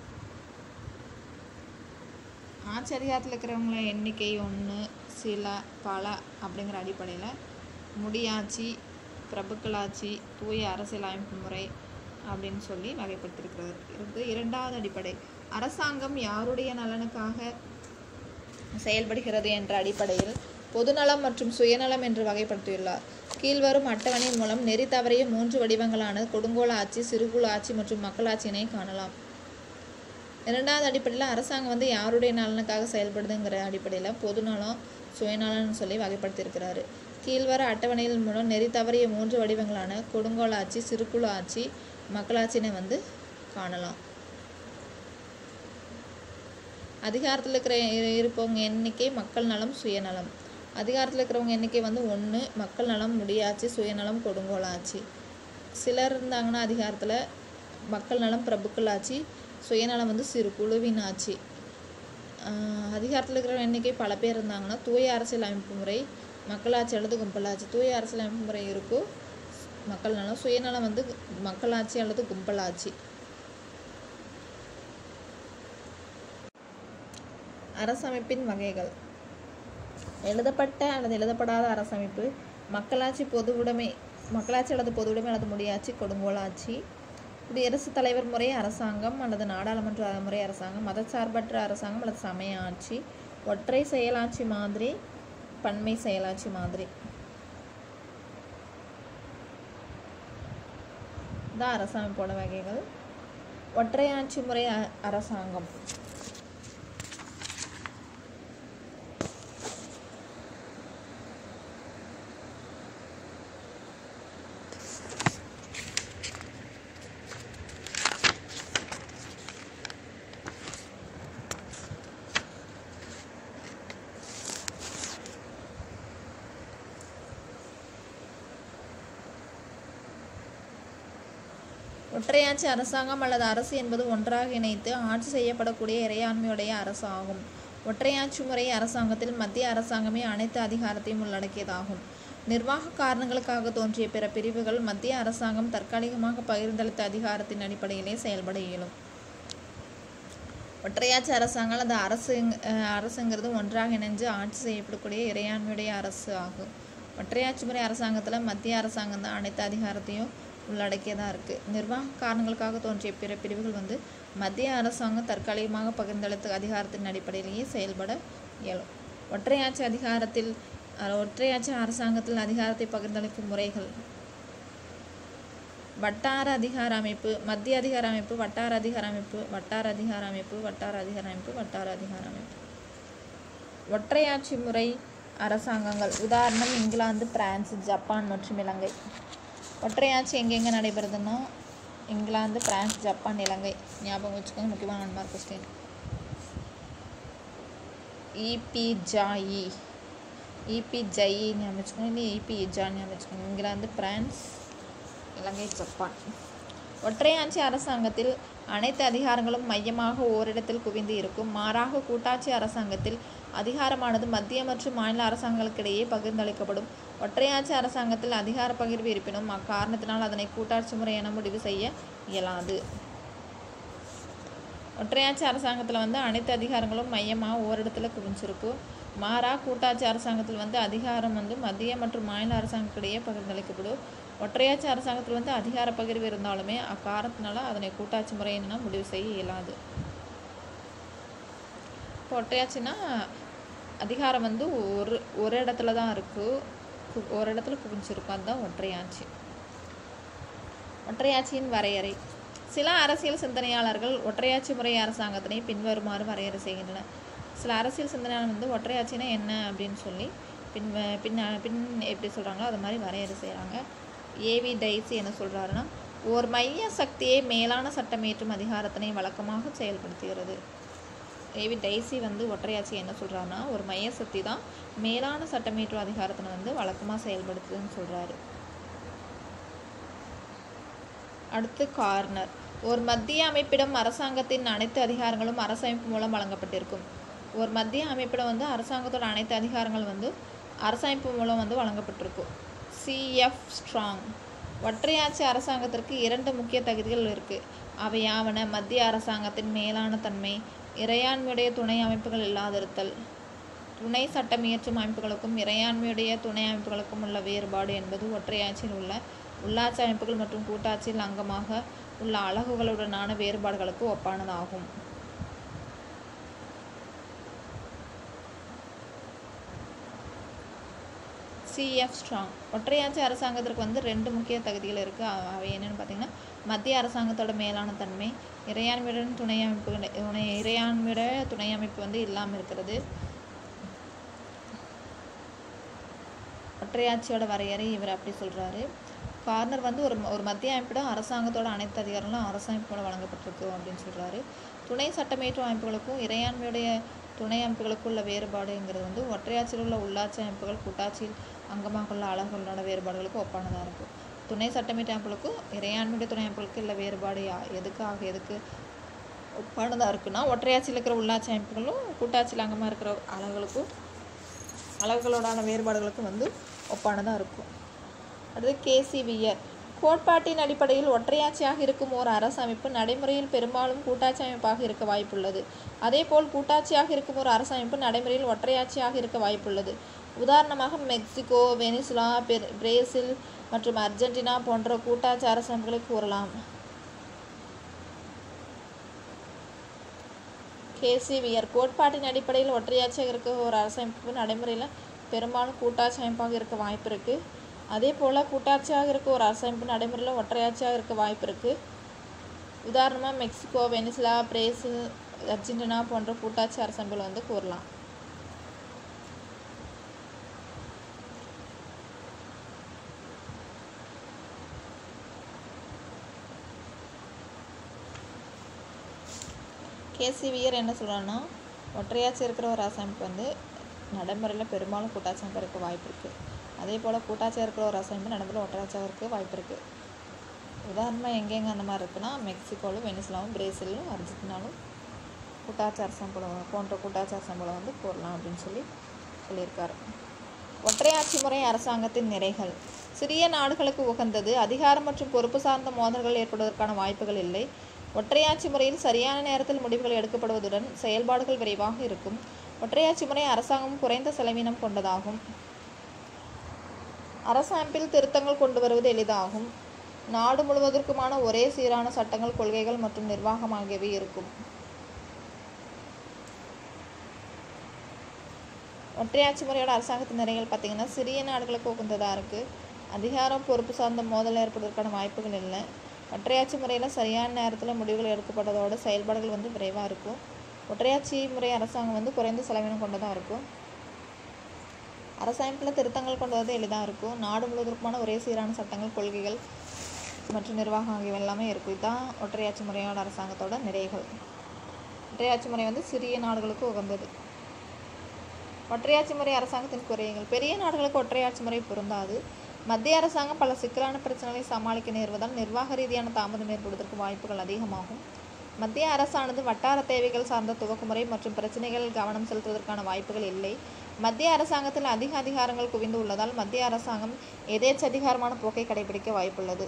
Speaker 2: ஆட்சி அதிகாரத்தில் இருக்கிறவங்கள எண்ணிக்கை 1, சில, பல அப்படிங்கிற அடிப்படையில் முடியாட்சி, பிரபுக்களாட்சி, தூய அரசியல் அமைப்பு முறை அப்படின்னு சொல்லி வகைப்படுத்தியிருக்கிறது. இரண்டாவது அடிப்படை அரசாங்கம் யாருடைய நலனுக்காக செயல்படுகிறது என்ற அடிப்படையில் பொதுநலம் மற்றும் சுயநலம் என்று வகைப்படுத்தியுள்ளார். கீழ்வரும் அட்டவணை மூலம் நெறி தவறிய 3 வடிவங்களான கொடுங்கோல் ஆட்சி, சிறுகுழு ஆட்சி மற்றும் மக்களாட்சியினை காணலாம். இரண்டாவது அடிப்படையில் அரசாங்கம் வந்து யாருடைய நலனுக்காக செயல்படுதுங்கிற அடிப்படையில் பொதுநலம், சுயநலம்னு சொல்லி வகைப்படுத்தியிருக்கிறாரு. கீழ்வர அட்டவணையின் மூலம் நெறி தவறிய 3 வடிவங்களான கொடுங்கோல் ஆட்சி, சிறுகுழு ஆட்சி, மக்களாட்சியினை வந்து காணலாம். அதிகாரத்தில் இருப்பவங்க எண்ணிக்கை மக்கள் நலம், சுயநலம். அதிகாரத்தில் இருக்கிறவங்க எண்ணிக்கை வந்து 1, மக்கள் நலம், முடியாட்சி, சுயநலம், கொடுங்கோல் ஆட்சி. சிலர் இருந்தாங்கன்னா அதிகாரத்தில் மக்கள் நலம், பிரபுக்கள் ஆட்சி, சுயநலம் வந்து சிறு குழுவின் ஆட்சி. அதிகாரத்தில் இருக்கிற எண்ணிக்கை பல பேர் இருந்தாங்கன்னா தூய அரசியல் அமைப்பு முறை, மக்களாட்சி அல்லது கும்பலாட்சி. தூய அரசியல் அமைப்பு முறை இருக்கும் மக்கள் நலம், சுயநலம் வந்து மக்களாட்சி அல்லது கும்பலாட்சி. அரசமைப்பின் வகைகள். எழுதப்பட்ட அல்லது எழுதப்படாத அரசமைப்பு, மக்களாட்சி அல்லது பொதுவுடைமை அல்லது முடியாட்சி, கொடுங்கோல் ஆட்சி. குடியரசுத் தலைவர் முறை அரசாங்கம் அல்லது நாடாளுமன்ற முறை அரசாங்கம், மதச்சார்பற்ற அரசாங்கம் அல்லது சமய ஆட்சி, ஒற்றை செயலாட்சி மாதிரி, பன்மை செயலாட்சி மாதிரி. தான் அரசமைப்போட வகைகள். ஒற்றையாட்சி முறை அரசாங்கம். ஒற்றையாட்சி அரசாங்கம் அல்லது அரசு என்பது ஒன்றாக இணைத்து ஆட்சி செய்யப்படக்கூடிய இறையாண்மையுடைய அரசு ஆகும். ஒற்றையாட்சி முறை அரசாங்கத்தில் மத்திய அரசாங்கமே அனைத்து அதிகாரத்தையும் உள்ளடக்கியதாகும். நிர்வாக காரணங்களுக்காக தோன்றிய பிற பிரிவுகள் மத்திய அரசாங்கம் தற்காலிகமாக பகிர்ந்தளித்த அதிகாரத்தின் அடிப்படையிலே செயல்பட இயலும். ஒற்றையாட்சி அரசாங்கம் அல்லது அரசுங்கிறது ஒன்றாக இணைஞ்சு ஆட்சி செய்யப்படக்கூடிய இறையாண்மையுடைய அரசு ஆகும். ஒற்றையாட்சி முறை அரசாங்கத்தில் மத்திய அரசாங்கம் தான் அனைத்து அதிகாரத்தையும் உள்ளடக்கியதாக இருக்குது. நிர்வாக காரணங்களுக்காக தோன்றிய பிற பிரிவுகள் வந்து மத்திய அரசாங்கம் தற்காலிகமாக பகிர்ந்தளித்த அதிகாரத்தின் அடிப்படையிலேயே செயல்பட இயலும். ஒற்றையாட்சி அரசாங்கத்தில் அதிகாரத்தை பகிர்ந்தளிக்கும் முறைகள்: வட்டார அதிகார அமைப்பு, மத்திய அதிகார அமைப்பு, வட்டார அதிகார அமைப்பு, வட்டார அதிகார அமைப்பு, வட்டார அதிகார அமைப்பு, வட்டார அதிகார அமைப்பு. ஒற்றையாட்சி முறை அரசாங்கங்கள் உதாரணம் இங்கிலாந்து, பிரான்ஸ், ஜப்பான் மற்றும் இலங்கை. ஒற்றையாட்சி எங்கெங்கே நடைபெறுதுன்னா இங்கிலாந்து, பிரான்ஸ், ஜப்பான், இலங்கை. ஞாபகம் வச்சுக்கோங்க, முக்கியமான 1 மார்க் கொஸ்டின். இபிஜாயி இபி ஜெயின்னு அமைச்சுக்கணும், இல்லை இபி இஜான்னு அமைச்சுக்கணும். England, France, Ilangai, Japan. ஒற்றையாட்சி அரசாங்கத்தில் அனைத்து அதிகாரங்களும் மையமாக ஓரிடத்தில் குவிந்து இருக்கும். மாறாக கூட்டாட்சி அரசாங்கத்தில் அதிகாரமானது மத்திய மற்றும் மாநில அரசாங்கங்களுக்கிடையே பகிர்ந்தளிக்கப்படும். ஒற்றையாட்சி அரசாங்கத்தில் அதிகார பகிர்வு இருப்பினும் அக்காரணத்தினால் அதனை கூட்டாட்சி முறை என முடிவு செய்ய இயலாது. ஒற்றையாட்சி அரசாங்கத்தில் அனைத்து அதிகாரங்களும் மையமாக ஓரிடத்துல குவிஞ்சிருக்கும். மாறாக கூட்டாட்சி அரசாங்கத்தில் அதிகாரம் மத்திய மற்றும் மாநில அரசாங்கத்திடையே பகிர்ந்தளிக்கப்படும். ஒற்றையாட்சி அரசாங்கத்தில் அதிகார பகிர்வு இருந்தாலுமே அக்காரணத்தினால அதனை கூட்டாட்சி முறை என்ன முடிவு செய்ய இயலாது. இப்போ ஒற்றையாட்சினா அதிகாரம் ஒரு இடத்துல தான் இருக்குது, ஒரு இடத்துல குவிஞ்சிருக்கும், அதுதான் ஒற்றையாட்சி. ஒற்றையாட்சியின் வரையறை. சில அரசியல் சிந்தனையாளர்கள் ஒற்றையாட்சி முறை அரசாங்கத்தினை பின்வருமாறு வரையறை செய்கின்றனர். சில அரசியல் சிந்தனையாளர் ஒற்றையாட்சினா என்ன அப்படின்னு சொல்லி பின் எப்படி சொல்கிறாங்களோ அது மாதிரி வரையறை செய்கிறாங்க. ஏவி டைசி என்ன சொல்கிறாருன்னா, ஓர் மைய சக்தியை மேலான சட்டமேற்றும் அதிகாரத்தினை வழக்கமாக செயல்படுத்துகிறது. ஏவி டைசி ஒற்றையாட்சி என்ன சொல்கிறாருன்னா, ஒரு மைய சக்தி தான் மேலான சட்டமேற்றும் அதிகாரத்தினை வழக்கமாக செயல்படுத்துதுன்னு சொல்கிறாரு. அடுத்து கார்னர். ஒரு மத்திய அமைப்பிடம் அரசாங்கத்தின் அனைத்து அதிகாரங்களும் அரசமைப்பு மூலம் வழங்கப்பட்டிருக்கும். ஒரு மத்திய அமைப்பிடம் அரசாங்கத்தோட அனைத்து அதிகாரங்கள் அரசமைப்பு மூலம் வழங்கப்பட்டிருக்கும். CF strong. ஒற்றையாட்சி அரசாங்கத்திற்கு 2 முக்கிய தகுதிகள் இருக்குது. அவை யாவன: மத்திய அரசாங்கத்தின் மேலான தன்மை, இறையாண்மையுடைய துணை அமைப்புகள் இல்லாதிருத்தல். துணை சட்டம் இயற்றும் அமைப்புகளுக்கும் இறையாண்மையுடைய துணை அமைப்புகளுக்கும் உள்ள வேறுபாடு என்பது ஒற்றையாட்சியில் உள்ள உள்ளாட்சி அமைப்புகள் மற்றும் கூட்டாட்சியில் அங்கமாக உள்ள அலகுகளுடனான வேறுபாடுகளுக்கு ஒப்பானதாகும். CF strong. ஒற்றையாட்சி அரசாங்கத்திற்கு 2 முக்கிய தகுதிகள் இருக்குது. அவை என்னென்னு பார்த்தீங்கன்னா, மத்திய அரசாங்கத்தோட மேலான தன்மை, இறையாண்மையுடன் இறையாண்மையுடைய துணை அமைப்பு இல்லாமல் இருக்கிறது. ஒற்றையாட்சியோட வரையறை இவர் அப்படி சொல்கிறாரு. கார்னர் ஒரு மத்திய அமைப்பிடம் அரசாங்கத்தோட அனைத்து அதிகாரங்களும் அரசமைப்பு மூலம் வழங்கப்பட்டிருக்கு அப்படின்னு சொல்கிறாரு. துணை சட்டமேற்றும் அமைப்புகளுக்கும் இறையாண்மையுடைய துணை அமைப்புகளுக்கும் உள்ள வேறுபாடுங்கிறது ஒற்றையாட்சியில் உள்ள உள்ளாட்சி அமைப்புகள் கூட்டாட்சியில் அங்கமாக உள்ள அலகுகளோட வேறுபாடுகளுக்கு ஒப்பானதாக இருக்கும். துணை சட்டமேற்ற அமைப்புகளுக்கும் இறையாண்மையுடைய துணை அமைப்புகளுக்கு உள்ள வேறுபாடு எதுக்கு ஒப்பானதாக இருக்குன்னா, ஒற்றையாட்சியில் இருக்கிற உள்ளாட்சி அமைப்புகளும் கூட்டாட்சியில் அங்கமாக இருக்கிற அலகுகளோடான வேறுபாடுகளுக்கும் ஒப்பானதாக இருக்கும். அடுத்து கேசி வியர். கோட்பாட்டின் அடிப்படையில் ஒற்றையாட்சியாக இருக்கும் ஓர் அரசமைப்பு நடைமுறையில் பெரும்பாலும் கூட்டாட்சி அமைப்பாக இருக்க வாய்ப்புள்ளது. அதேபோல் கூட்டாட்சியாக இருக்கும் ஒரு அரசமைப்பு நடைமுறையில் ஒற்றையாட்சியாக இருக்க வாய்ப்புள்ளது. உதாரணமாக மெக்சிகோ, வெனிசுலா, பிரேசில் மற்றும் அர்ஜென்டினா போன்ற கூட்டாட்சி அரசமைப்புகளை கூறலாம். K C Wheare. கோட்பாட்டின் அடிப்படையில் ஒற்றையாட்சியாக இருக்க ஒரு அரசமைப்பு நடைமுறையில் பெரும்பாலும் கூட்டாட்சி அமைப்பாக இருக்க வாய்ப்பு இருக்குது. அதே போல் கூட்டாட்சியாக இருக்க ஒரு அரசமைப்பு நடைமுறையில் ஒற்றையாட்சியாக இருக்க வாய்ப்பு இருக்குது. உதாரணமாக மெக்சிகோ, வெனிசுலா, பிரேசில், அர்ஜென்டினா போன்ற கூட்டாட்சி அரசமைப்புகள் கூறலாம். கேசி வியர் என்ன சொல்கிறான்னா, ஒற்றையாட்சி இருக்கிற ஒரு அரசமைப்பு நடைமுறையில் பெரும்பாலும் கூட்டாட்சி அமைப்பு இருக்க வாய்ப்பு இருக்குது. அதே போல் கூட்டாட்சியாக இருக்கிற ஒரு அரசமைப்பு நடைமுறையில் ஒற்றையாட்சியாக இருக்க வாய்ப்பு இருக்குது. உதாரணமாக எங்கெங்கே அந்த மாதிரி இருக்குன்னா, மெக்சிகோவில், வெனிசுலாவும், பிரேசிலும், அர்ஜென்டினாலும் கூட்டாட்சி அரசமைப்பு போன்ற கூட்டாட்சி அரசமைப்புகளை கூறலாம் அப்படின்னு சொல்லியிருக்காரு. ஒற்றையாட்சி முறை அரசாங்கத்தின் நிறைகள். சிறிய நாடுகளுக்கு உகந்தது. அதிகாரம் மற்றும் பொறுப்பு சார்ந்த மோதல்கள் ஏற்படுவதற்கான வாய்ப்புகள் இல்லை. ஒற்றையாட்சி முறையில் சரியான நேரத்தில் முடிவுகள் எடுக்கப்படுவதுடன் செயல்பாடுகள் விரைவாக இருக்கும். ஒற்றையாட்சி முறை அரசாங்கம் குறைந்த செலவினம் கொண்டதாகும். அரசமைப்பில் திருத்தங்கள் கொண்டு வருவது எளிதாகும். நாடு முழுவதற்குமான ஒரே சீரான சட்டங்கள், கொள்கைகள் மற்றும் நிர்வாகம் ஆகியவை இருக்கும். ஒற்றையாட்சி முறையோட அரசாங்கத்தின் நிறைகள் பார்த்திங்கன்னா, சிறிய நாடுகளுக்கு உகந்ததாக இருக்குது. அதிகாரம் பொறுப்பு சார்ந்த மோதல் ஏற்படுவதற்கான வாய்ப்புகள் இல்லை. ஒற்றையாட்சி முறையில் சரியான நேரத்தில் முடிவுகள் எடுக்கப்பட்டதோட செயல்பாடுகள் விரைவாக இருக்கும். ஒற்றையாட்சி முறை அரசாங்கம் குறைந்த செலவினம் கொண்டதாக இருக்கும். அரசமைப்பில் திருத்தங்கள் கொண்டு வந்து எளிதாக இருக்கும். நாடு முழுவதற்குமான ஒரே சீரான சட்டங்கள், கொள்கைகள் மற்றும் நிர்வாகம் ஆகியவை எல்லாமே இருக்கும். இதுதான் ஒற்றையாட்சி முறையோட அரசாங்கத்தோட நிறைகள். ஒற்றையாட்சி முறை சிறிய நாடுகளுக்கு உகந்தது. ஒற்றையாட்சி முறை அரசாங்கத்தின் குறைகள். பெரிய நாடுகளுக்கு ஒற்றையாட்சி முறை பொருந்தாது. மத்திய அரசாங்கம் பல சிக்கலான பிரச்சனைகளை சமாளிக்க நேர்வதால் நிர்வாக ரீதியான தாமதம் ஏற்படுவதற்கு வாய்ப்புகள் அதிகமாகும். மத்திய அரசானது வட்டார தேவைகள் சார்ந்த துவக்குமுறை மற்றும் பிரச்சனைகளில் கவனம் செலுத்துவதற்கான வாய்ப்புகள் இல்லை. மத்திய அரசாங்கத்தில் அதிக அதிகாரங்கள் குவிந்து உள்ளதால் மத்திய அரசாங்கம் எதேச்சதிகாரமான போக்கை கடைபிடிக்க வாய்ப்புள்ளது.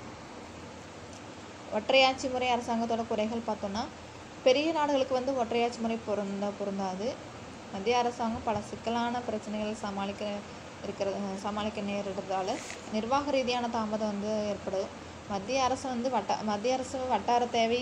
Speaker 2: ஒற்றையாட்சி முறை அரசாங்கத்தோட குறைகள் பார்த்தோன்னா, பெரிய நாடுகளுக்கு ஒற்றையாட்சி முறை பொருந்தாது. மத்திய அரசாங்கம் பல சிக்கலான பிரச்சனைகளை சமாளிக்க நேரிடுறதால நிர்வாக ரீதியான தாமதம் ஏற்படுது. மத்திய அரசு வட்டார தேவை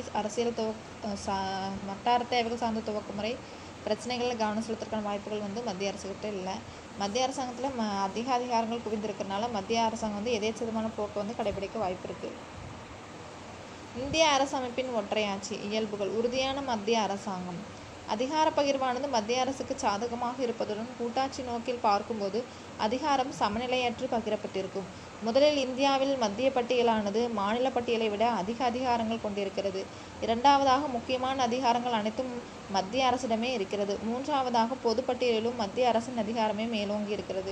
Speaker 2: வட்டார தேவைகள் சார்ந்த துவக்குமுறை பிரச்சனைகளில் கவனம் செலுத்துறதுக்கான வாய்ப்புகள் மத்திய அரசுகிட்ட இல்லை. மத்திய அரசாங்கத்தில் அதிக அதிகாரங்கள் குவிந்திருக்கிறதுனால மத்திய அரசாங்கம் எதேச்சதிகாரமான போக்கு கடைபிடிக்க வாய்ப்பு இருக்குது. இந்திய அரசமைப்பின் ஒற்றையாட்சி இயல்புகள். உறுதியான மத்திய அரசாங்கம். அதிகார பகிர்வானது மத்திய அரசுக்கு சாதகமாக இருப்பதுடன் கூட்டாட்சி நோக்கில் பார்க்கும்போது அதிகாரம் சமநிலையற்று பகிரப்பட்டிருக்கும். முதலில் இந்தியாவில் மத்திய பட்டியலானது மாநில பட்டியலை விட அதிக அதிகாரங்கள் கொண்டிருக்கிறது. இரண்டாவதாக முக்கியமான அதிகாரங்கள் அனைத்தும் மத்திய அரசிடமே இருக்கிறது. மூன்றாவதாக பொது பட்டியலிலும் மத்திய அரசின் அதிகாரமே மேலோங்கி இருக்கிறது.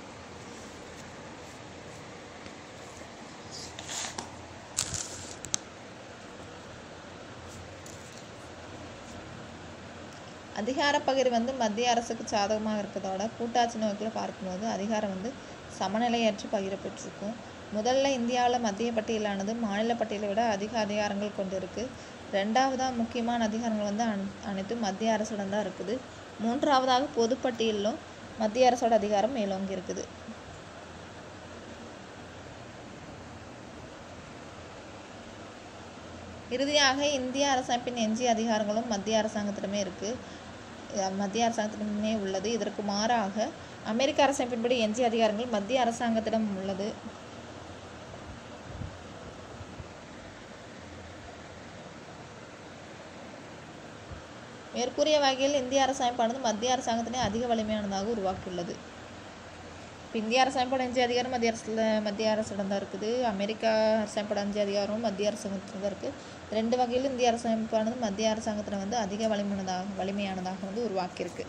Speaker 2: அதிகார பகிர் மத்திய அரசுக்கு சாதகமாக இருக்கிறதோட கூட்டாட்சி நோக்கில் பார்க்கும்போது அதிகாரம் சமநிலையற்று பகிரப்பட்டிருக்கும். முதல்ல இந்தியாவில் மத்திய பட்டியலானது மாநில பட்டியலை விட அதிக அதிகாரங்கள் கொண்டிருக்கு. ரெண்டாவதாக முக்கியமான அதிகாரங்கள் அனைத்தும் மத்திய அரசிடம் தான் இருக்குது. மூன்றாவதாக பொது பட்டியலிலும் மத்திய அரசோட அதிகாரம் மேலோங்கி இருக்குது. இறுதியாக இந்திய அரசமைப்பின் எஞ்சிய அதிகாரங்களும் மத்திய அரசாங்கத்திடமே உள்ளது. இதற்கு மாறாக அமெரிக்க அரசமைப்பின்படி எஞ்சிய அதிகாரங்கள் மத்திய அரசாங்கத்திடம் உள்ளது. மேற்கூறிய வகையில் இந்திய அரசமைப்பானது மத்திய அரசாங்கத்தினை அதிக வலிமையானதாக உருவாக்கியுள்ளது. இப்போ இந்திய அரசமைப்போட எஞ்சிய அதிகாரம் மத்திய அரசிடம் தான் இருக்குது. அமெரிக்கா அரசமைப்போட எஞ்சிய அதிகாரமும் மத்திய அரசாங்கத்தில் தான் இருக்குது. ரெண்டு வகையில் இந்திய அரசமைப்பானது மத்திய அரசாங்கத்தில் அதிக வலிமையானதாக உருவாக்கியிருக்கு.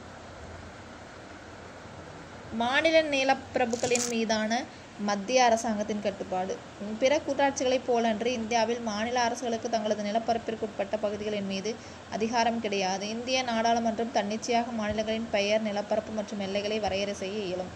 Speaker 2: மாநில நிலப்பிரபுக்களின் மீதான மத்திய அரசாங்கத்தின் கட்டுப்பாடு. பிற கூட்டாட்சிகளைப் போலன்றி இந்தியாவில் மாநில அரசுகளுக்கு தங்களது நிலப்பரப்பிற்குட்பட்ட பகுதிகளின் மீது அதிகாரம் கிடையாது. இந்திய நாடாளுமன்றம் தன்னிச்சையாக மாநிலங்களின் பெயர், நிலப்பரப்பு மற்றும் எல்லைகளை வரையறை செய்ய இயலும்.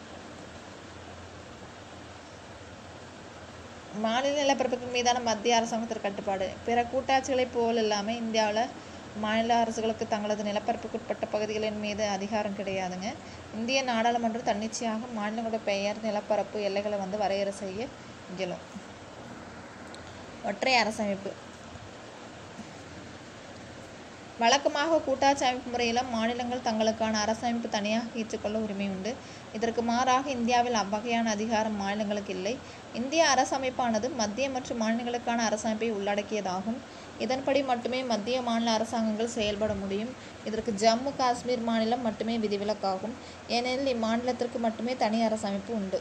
Speaker 2: மாநில நிலப்பரப்புக்கு மீதான மத்திய அரசாங்கத்திற்கு கட்டுப்பாடு. பிற கூட்டாட்சிகளைப் போல் இல்லாமல் இந்தியாவில் மாநில அரசுகளுக்கு தங்களது நிலப்பரப்புக்குட்பட்ட பகுதிகளின் மீது அதிகாரம் கிடையாதுங்க. இந்திய நாடாளுமன்றம் தன்னிச்சையாக மாநிலங்களோட பெயர், நிலப்பரப்பு, எல்லைகளை வரையறை செய்ய இயலும். ஒற்றை அரசமைப்பு. வழக்கமாக கூட்டாட்சி அமைப்பு முறையில் மாநிலங்கள் தங்களுக்கான அரசமைப்பு தனியாக ஏற்றுக்கொள்ள உரிமை உண்டு. இதற்கு மாறாக இந்தியாவில் அவ்வகையான அதிகாரம் மாநிலங்களுக்கு இல்லை. இந்திய அரசமைப்பானது மத்திய மற்றும் மாநிலங்களுக்கான அரசமைப்பை உள்ளடக்கியதாகும். இதன்படி மட்டுமே மத்திய மாநில அரசாங்கங்கள் செயல்பட முடியும். இதற்கு ஜம்மு காஷ்மீர் மாநிலம் மட்டுமே விதிவிலக்காகும். ஏனெனில் இம்மாநிலத்திற்கு மட்டுமே தனி அரசமைப்பு உண்டு.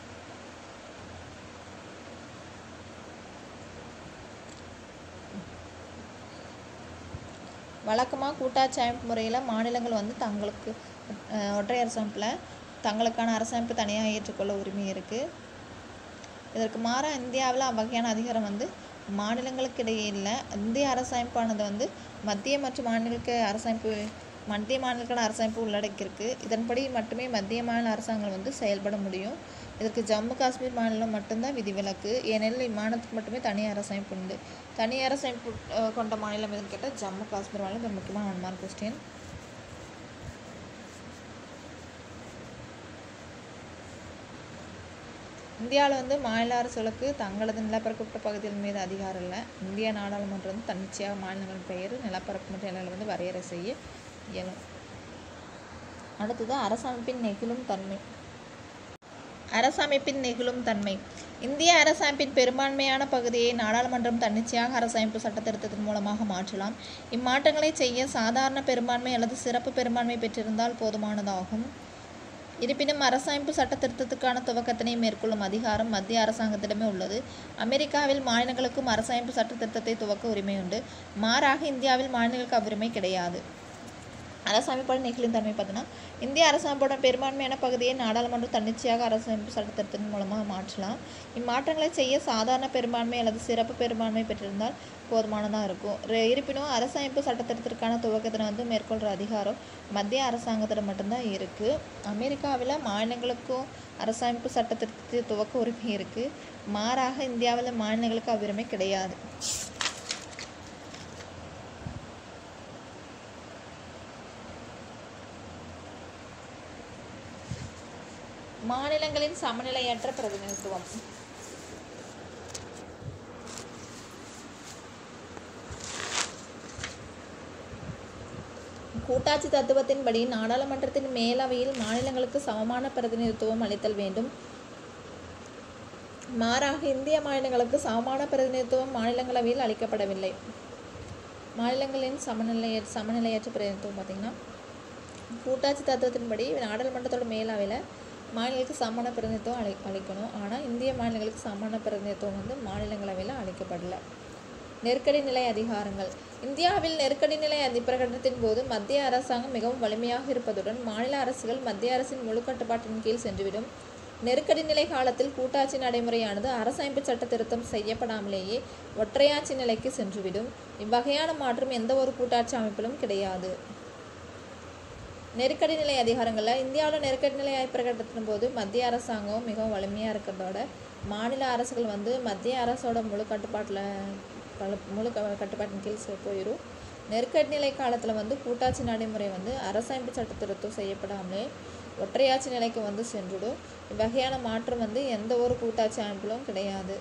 Speaker 2: வழக்கமாக கூட்டாட்சி அமைப்பு முறையில் மாநிலங்கள் தங்களுக்கு ஒற்றை அரசமைப்பில் தங்களுக்கான அரசமைப்பு தனியாக ஏற்றுக்கொள்ள உரிமை இருக்குது. இதற்கு மாறாக இந்தியாவில் அவ்வகையான அதிகாரம் மாநிலங்களுக்கு இடையே இல்லை. இந்திய அரசமைப்பானது மத்திய மற்றும் மத்திய மாநிலங்களுக்கான அரசமைப்பு உள்ளடக்கியிருக்கு. இதன்படி மட்டுமே மத்திய மாநில அரசாங்கம் செயல்பட முடியும். இதற்கு ஜம்மு காஷ்மீர் மாநிலம் மட்டும்தான் விதிவிலக்கு. ஏனெனில் இம்மாநிலத்துக்கு மட்டுமே தனி அரசமைப்பு உண்டு. தனி அரசமைப்பு கொண்ட மாநிலம் எதுன்னு கேட்டால் ஜம்மு காஷ்மீர் மாநிலம். இது முக்கியமான 1 மார்க் கொஸ்டின். இந்தியாவில் மாநில அரசுகளுக்கு தங்களது நிலப்பரப்புட்ட பகுதிகள் மீது அதிகாரம் இல்லை. இந்திய நாடாளுமன்றம் தன்னிச்சையாக மாநிலங்களின் பெயர், நிலப்பரப்பு மற்றும் எல்லைகளை வரையறை செய்ய இயலும். அடுத்தது அரசமைப்பின் நெகிழும் தன்மை. அரசமைப்பின் நெகிழும் தன்மை. இந்திய அரசமைப்பின் பெரும்பான்மையான பகுதியை நாடாளுமன்றம் தன்னிச்சையாக அரசமைப்பு சட்டத்திருத்தத்தின் மூலமாக மாற்றலாம். இம்மாற்றங்களை செய்ய சாதாரண பெரும்பான்மை அல்லது சிறப்பு பெரும்பான்மை பெற்றிருந்தால் போதுமானதாகும். இருப்பினும் அரசமைப்பு சட்ட திருத்தத்துக்கான துவக்கத்தினை மேற்கொள்ளும் அதிகாரம் மத்திய அரசாங்கத்திடமே உள்ளது. அமெரிக்காவில் மாநிலங்களுக்கும் அரசமைப்பு சட்ட திருத்தத்தை துவக்க உரிமை உண்டு. மாறாக இந்தியாவில் மாநிலங்களுக்கு அவ்வுரிமை கிடையாது. அரசமைப்பாடு நெகிழும் தன்மை பார்த்தோன்னா இந்திய அரசமைப்போட பெரும்பான்மையான பகுதியை நாடாளுமன்றம் தன்னிச்சையாக அரசமைப்பு சட்டத்திட்டத்தின் மூலமாக மாற்றலாம். இம்மாற்றங்களை செய்ய சாதாரண பெரும்பான்மை அல்லது சிறப்பு பெரும்பான்மை பெற்றிருந்தால் போதுமானதாக இருக்கும். இருப்பினும் அரசமைப்பு சட்டத்திட்டத்திற்கான துவக்கத்தை மேற்கொள்கிற அதிகாரம் மத்திய அரசாங்கத்தில் மட்டும்தான் இருக்குது. அமெரிக்காவில் மாநிலங்களுக்கும் அரசமைப்பு சட்டத்திட்டத்தை துவக்க உரிமை இருக்குது. மாறாக இந்தியாவில் மாநிலங்களுக்கு அவ்வுரிமை கிடையாது. மாநிலங்களின் சமநிலையற்ற பிரதிநிதித்துவம். கூட்டாட்சி தத்துவத்தின்படி நாடாளுமன்றத்தின் மேலவையில் மாநிலங்களுக்கு சமமான பிரதிநிதித்துவம் அளித்தல் வேண்டும். மாறாக இந்திய மாநிலங்களுக்கு சமமான பிரதிநிதித்துவம் மாநிலங்களவையில் அளிக்கப்படவில்லை. மாநிலங்களின் சமநிலையற்ற பிரதிநிதித்துவம் பார்த்திங்கன்னா கூட்டாட்சி தத்துவத்தின்படி நாடாளுமன்றத்தோட மேலவையில் மாநிலங்களுக்கு சமமான பிரதிநிதித்துவம் அளிக்கணும். ஆனால் இந்திய மாநிலங்களுக்கு சமமான பிரதிநிதித்துவம் மாநிலங்களவையில் அளிக்கப்படலை. நெருக்கடி நிலை அதிகாரங்கள். இந்தியாவில் நெருக்கடி நிலை பிரகடனத்தின் போது மத்திய அரசாங்கம் மிகவும் வலிமையாக இருப்பதுடன் மாநில அரசுகள் மத்திய அரசின் முழு கட்டுப்பாட்டின் கீழ் சென்றுவிடும். நெருக்கடி நிலை காலத்தில் கூட்டாட்சி நடைமுறையானது அரசமைப்பு சட்ட திருத்தம் செய்யப்படாமலேயே ஒற்றையாட்சி நிலைக்கு சென்றுவிடும். இவ்வகையான மாற்றம் எந்த ஒரு கூட்டாட்சி அமைப்பிலும் கிடையாது. நெருக்கடி நிலை அதிகாரங்களில் இந்தியாவில் நெருக்கடி நிலை பிரகடனத்தின் போது மத்திய அரசாங்கம் மிகவும் வலிமையாக இருக்கிறதோட மாநில அரசுகள் மத்திய அரசோட முழு கட்டுப்பாட்டின் கீழ் போயிடும். நெருக்கடி நிலை காலத்தில் கூட்டாட்சி நடைமுறை அரசமைப்பு சட்ட திருத்தம் செய்யப்படாமலே ஒற்றையாட்சி நிலைக்கு சென்றுடும். இவ்வகையான மாற்றம் எந்த ஒரு கூட்டாட்சி அமைப்பிலும் கிடையாது.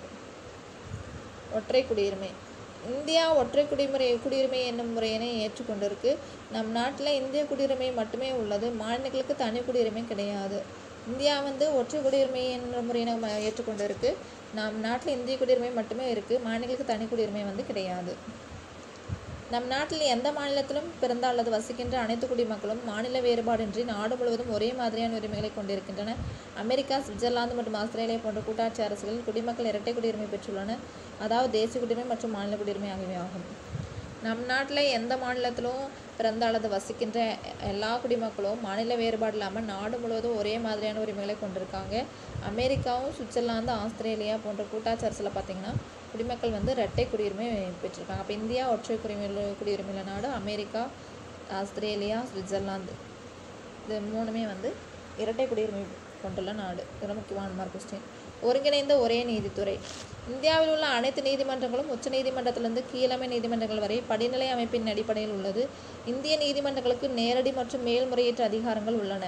Speaker 2: ஒற்றை குடியுரிமை. இந்தியா ஒற்றை குடியுரிமை என்னும் முறையினை ஏற்றுக்கொண்டிருக்கு. நம் நாட்டில் இந்திய குடியுரிமை மட்டுமே உள்ளது. மாநிலங்களுக்கு தனி குடியுரிமை கிடையாது. இந்தியா ஒற்றை குடியுரிமை என்ற முறையினை ஏற்றுக்கொண்டிருக்கு. நம் நாட்டில் இந்திய குடியுரிமை மட்டுமே இருக்குது. மாநிலங்களுக்கு தனி குடியுரிமை கிடையாது. நம் நாட்டில் எந்த மாநிலத்திலும் பிறந்த அல்லது வசிக்கின்ற அனைத்து குடிமக்களும் மாநில வேறுபாடின்றி நாடு முழுவதும் ஒரே மாதிரியான உரிமைகளை கொண்டிருக்கின்றன. அமெரிக்கா, சுவிட்சர்லாந்து மற்றும் ஆஸ்திரேலியா போன்ற கூட்டாட்சி அரசுகளில் குடிமக்கள் இரட்டை குடியுரிமை பெற்றுள்ளனர். அதாவது தேசிய குடியுரிமை மற்றும் மாநில குடியுரிமை ஆகியவை ஆகும். நம் நாட்டில் எந்த மாநிலத்திலும் பிறந்த அல்லது வசிக்கின்ற எல்லா குடிமக்களும் மாநில வேறுபாடு இல்லாமல் நாடு முழுவதும் ஒரே மாதிரியான உரிமைகளை கொண்டிருக்காங்க. அமெரிக்காவும் சுவிட்சர்லாந்து, ஆஸ்திரேலியா போன்ற கூட்டாட்சி அரசில் பார்த்திங்கன்னா குடிமக்கள் இரட்டை குடியுரிமை பெற்றிருக்காங்க. அப்போ இந்தியா ஒற்றை குடியுரிமையுள்ள நாடு. அமெரிக்கா, ஆஸ்திரேலியா, சுவிட்சர்லாந்து இது மூணுமே இரட்டை குடியுரிமை கொண்டுள்ள நாடு. இது முக்கியமான கொஸ்டின். ஒருங்கிணைந்த ஒரே நீதித்துறை. இந்தியாவில் உள்ள அனைத்து நீதிமன்றங்களும் உச்ச நீதிமன்றத்திலிருந்து கீழமை நீதிமன்றங்கள் வரை படிநிலை அமைப்பின் அடிப்படையில் உள்ளது. இந்திய நீதிமன்றங்களுக்கு நேரடி மற்றும் மேல்முறையீட்டு அதிகாரங்கள் உள்ளன.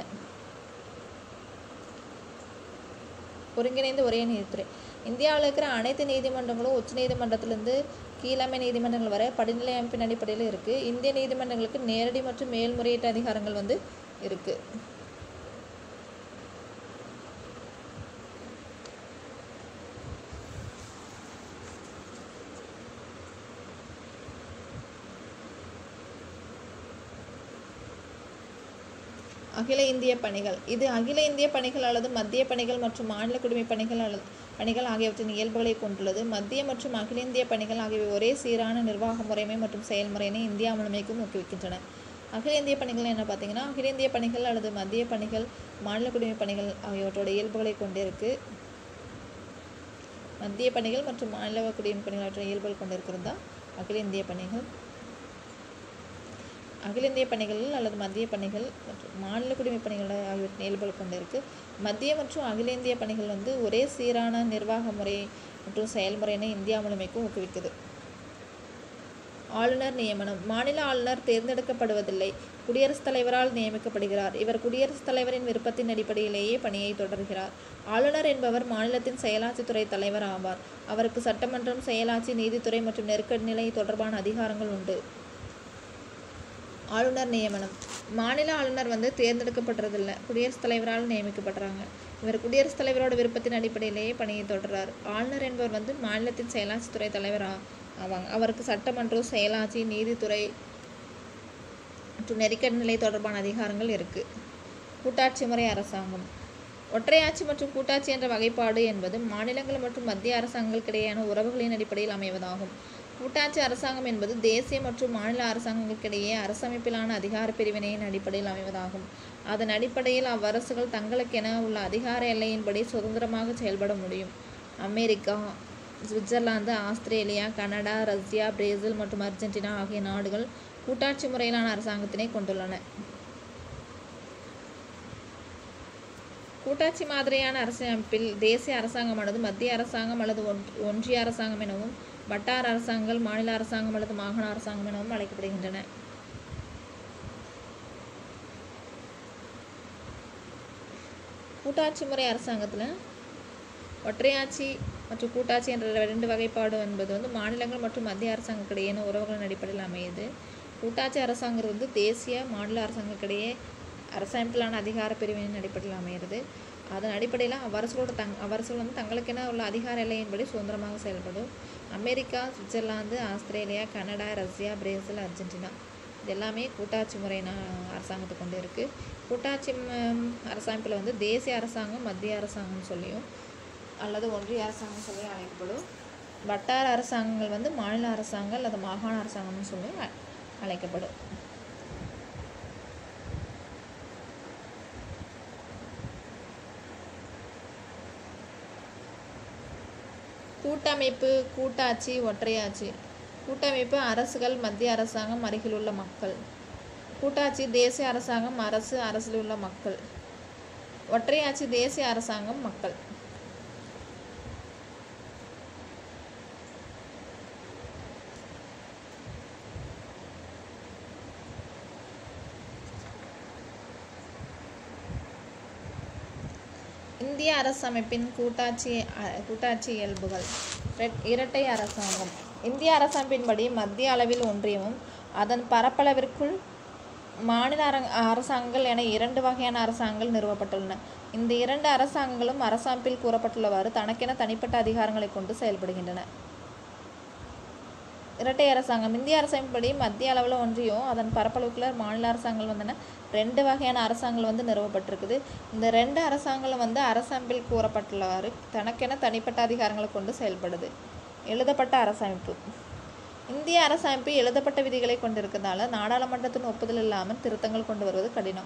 Speaker 2: ஒருங்கிணைந்த ஒரே நீதித்துறை. இந்தியாவில் இருக்கிற அனைத்து நீதிமன்றங்களும் உச்ச நீதிமன்றத்திலிருந்து கீழமை நீதிமன்றங்கள் வரை படிநிலை அமைப்பின் அடிப்படையில் இருக்குது. இந்திய நீதிமன்றங்களுக்கு நேரடி மற்றும் மேல்முறையீட்டு அதிகாரங்கள் இருக்குது. அகில இந்திய பணிகள். இது அகில இந்திய பணிகள் அல்லது மத்திய பணிகள் மற்றும் மாநில குடிமை பணிகள் ஆகியவற்றின் இயல்புகளை கொண்டுள்ளது. மத்திய மற்றும் அகில இந்திய பணிகள் ஆகியவை ஒரே சீரான நிர்வாக முறைமை மற்றும் செயல்முறையினை இந்தியா முழுமைக்கும் ஊக்குவிக்கின்றன. அகில இந்திய பணிகள் என்ன பார்த்தீங்கன்னா, அகில இந்திய பணிகள் அல்லது மத்திய பணிகள் மாநில குடிமை பணிகள் ஆகியவற்றோட இயல்புகளை கொண்டிருக்கு. மத்திய பணிகள் மற்றும் மாநில குடிமை பணிகள் ஆகிய இயல்புகள் கொண்டிருக்கிறது தான் அகில இந்திய பணிகள். அகில இந்திய பணிகள் அல்லது மத்திய பணிகள் மற்றும் மாநில குடிமை பணிகள் ஆகியவற்றின் இயல்புகள் கொண்டிருக்கு. மத்திய மற்றும் அகில இந்திய பணிகள் ஒரே சீரான நிர்வாக முறை மற்றும் செயல்முறையினை இந்தியா முழுமைக்கும் ஊக்குவிக்குது. ஆளுநர் நியமனம். மாநில ஆளுநர் தேர்ந்தெடுக்கப்படுவதில்லை, குடியரசுத் தலைவரால் நியமிக்கப்படுகிறார். இவர் குடியரசுத் தலைவரின் விருப்பத்தின் அடிப்படையிலேயே பணியை தொடர்கிறார். ஆளுநர் என்பவர் மாநிலத்தின் செயலாட்சித்துறை தலைவர் ஆவார். அவருக்கு சட்டமன்றம், செயலாட்சி, நீதித்துறை மற்றும் நெருக்கடி நிலை தொடர்பான அதிகாரங்கள் உண்டு. ஆளுநர் நியமனம். மாநில ஆளுநர் தேர்ந்தெடுக்கப்படுறதில்லை, குடியரசுத் தலைவரால் நியமிக்கப்படுறாங்க. இவர் குடியரசுத் தலைவரோட விருப்பத்தின் அடிப்படையிலேயே பணியை தொடர்றார். ஆளுநர் என்பவர் மாநிலத்தின் செயலாட்சித்துறை தலைவர் ஆவாங்க. அவருக்கு சட்டமன்றம், செயலாட்சி, நீதித்துறை மற்றும் நெருக்கடி நிலை தொடர்பான அதிகாரங்கள் இருக்குது. கூட்டாட்சி முறை அரசாங்கம். ஒற்றையாட்சி மற்றும் கூட்டாட்சி என்ற வகைப்பாடு என்பது மாநிலங்கள் மற்றும் மத்திய அரசாங்கங்களுக்கிடையேயான உறவுகளின் அடிப்படையில் அமைவதாகும். கூட்டாட்சி அரசாங்கம் என்பது தேசிய மற்றும் மாநில அரசாங்கங்களுக்கிடையே அரசமைப்பிலான அதிகார பிரிவினையின் அடிப்படையில் அமைவதாகும். அதன் அடிப்படையில் அவ்வரசுகள் தங்களுக்கென உள்ள அதிகார எல்லையின்படி சுதந்திரமாக செயல்பட முடியும். America, Switzerland, Australia, Canada, Russia, Brazil மற்றும் அர்ஜென்டினா ஆகிய நாடுகள் கூட்டாட்சி முறையிலான அரசாங்கத்தினை கொண்டுள்ளன. கூட்டாட்சி மாதிரியான அரசமைப்பில் தேசிய அரசாங்கமானது மத்திய அரசாங்கம் அல்லது ஒன்றிய அரசாங்கம் எனவும், வட்டார அரசாங்கங்கள் மாநில அரசாங்கம் அல்லது மாகாண அரசாங்கம் எனவும் அழைக்கப்படுகின்றன. கூட்டாட்சி முறை அரசாங்கத்தில் ஒற்றையாட்சி மற்றும் கூட்டாட்சி என்ற 2 வகைப்பாடு என்பது மாநிலங்கள் மற்றும் மத்திய அரசாங்கத்திடையேயான உறவுகளின் அடிப்படையில் அமையுது. கூட்டாட்சி அரசாங்கிறது தேசிய மாநில அரசாங்கத்திடையே அரசமைப்பிலான அதிகார பிரிவினின் அடிப்படையில் அமைகிறது. அதன் அடிப்படையில் அவ்வரசுகள் தங்களுக்கென உள்ள அதிகார எல்லையின்படி சுதந்திரமாக செயல்படும். America, Switzerland, Australia, Canada, Russia, Brazil, Argentina இது எல்லாமே கூட்டாட்சி முறை அரசாங்கத்தை கொண்டு இருக்குது. கூட்டாட்சி அரசமைப்பில் தேசிய அரசாங்கம் மத்திய அரசாங்கம்னு சொல்லியும் அல்லது ஒன்றிய அரசாங்கம் சொல்லி அழைக்கப்படும். வட்டார அரசாங்கங்கள் மாநில அரசாங்கம் அல்லது மாகாண அரசாங்கம்னு சொல்லி அழைக்கப்படும். கூட்டமைப்பு, கூட்டாட்சி, ஒற்றையாட்சி. கூட்டமைப்பு அரசுகள், மத்திய அரசாங்கம், அருகில் உள்ள மக்கள். கூட்டாட்சி தேசிய அரசாங்கம், அரசு, அரசில் உள்ள மக்கள். ஒற்றையாட்சி தேசிய அரசாங்கம், மக்கள். இந்திய அரசமைப்பின் கூட்டாட்சி இயல்புகள். இரட்டை அரசாங்கம். இந்திய அரசமைப்பின்படி மத்திய அளவில் ஒன்றியமும் அதன் பரப்பளவிற்குள் மாநில அரசாங்கங்கள் என 2 வகையான அரசாங்கங்கள் நிறுவப்பட்டுள்ளன. இந்த 2 அரசாங்கங்களும் அரசமைப்பில் கூறப்பட்டுள்ளவாறு தனக்கென தனிப்பட்ட அதிகாரங்களை கொண்டு செயல்படுகின்றன. இரட்டை அரசாங்கம். இந்திய அரசமைப்பின்படி மத்திய அளவில் ஒன்றியம் அதன் பரப்பளவுக்குள்ள மாநில அரசாங்கங்கள் 2 வகையான அரசாங்கங்கள் நிறுவப்பட்டிருக்குது. இந்த 2 அரசாங்கங்களும் அரசமைப்பில் கூறப்பட்டுள்ளவாறு தனக்கென தனிப்பட்ட அதிகாரங்களை கொண்டு செயல்படுது. எழுதப்பட்ட அரசமைப்பு. இந்திய அமைப்பு எழுதப்பட்ட விதிகளை கொண்டிருக்கிறதால நாடாளுமன்றத்தின் ஒப்புதல் இல்லாமல் திருத்தங்கள் கொண்டு வருவது கடினம்.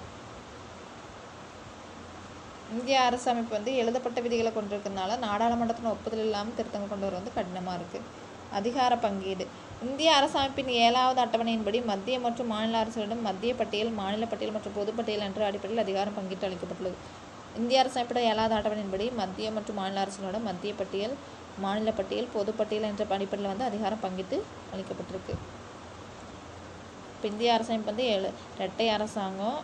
Speaker 2: இந்திய அரசமைப்பு எழுதப்பட்ட விதிகளை கொண்டிருக்கிறதுனால நாடாளுமன்றத்தின் ஒப்புதல் இல்லாமல் திருத்தங்கள் கொண்டு வருவது கடினமாக இருக்குது. அதிகார பங்கீடு. இந்திய அரசமைப்பின் 7வது அட்டவணையின்படி மத்திய மற்றும் மாநில அரசுகளிடம் மத்திய பட்டியல், மாநில பட்டியல் மற்றும் பொதுப்பட்டியல் என்ற அடிப்படையில் அதிகாரம் பங்கீட்டு அளிக்கப்பட்டுள்ளது. இந்திய அரசமைப்போட 7வது அட்டவணையின்படி மத்திய மற்றும் மாநில அரசுகளிடம் மத்திய பட்டியல், மாநில பட்டியல், பொதுப்பட்டியல் என்ற அடிப்படையில் அதிகாரம் பங்கிட்டு அளிக்கப்பட்டிருக்கு. இப்போ இந்திய அரசமைப்பு இரட்டை அரசாங்கம்.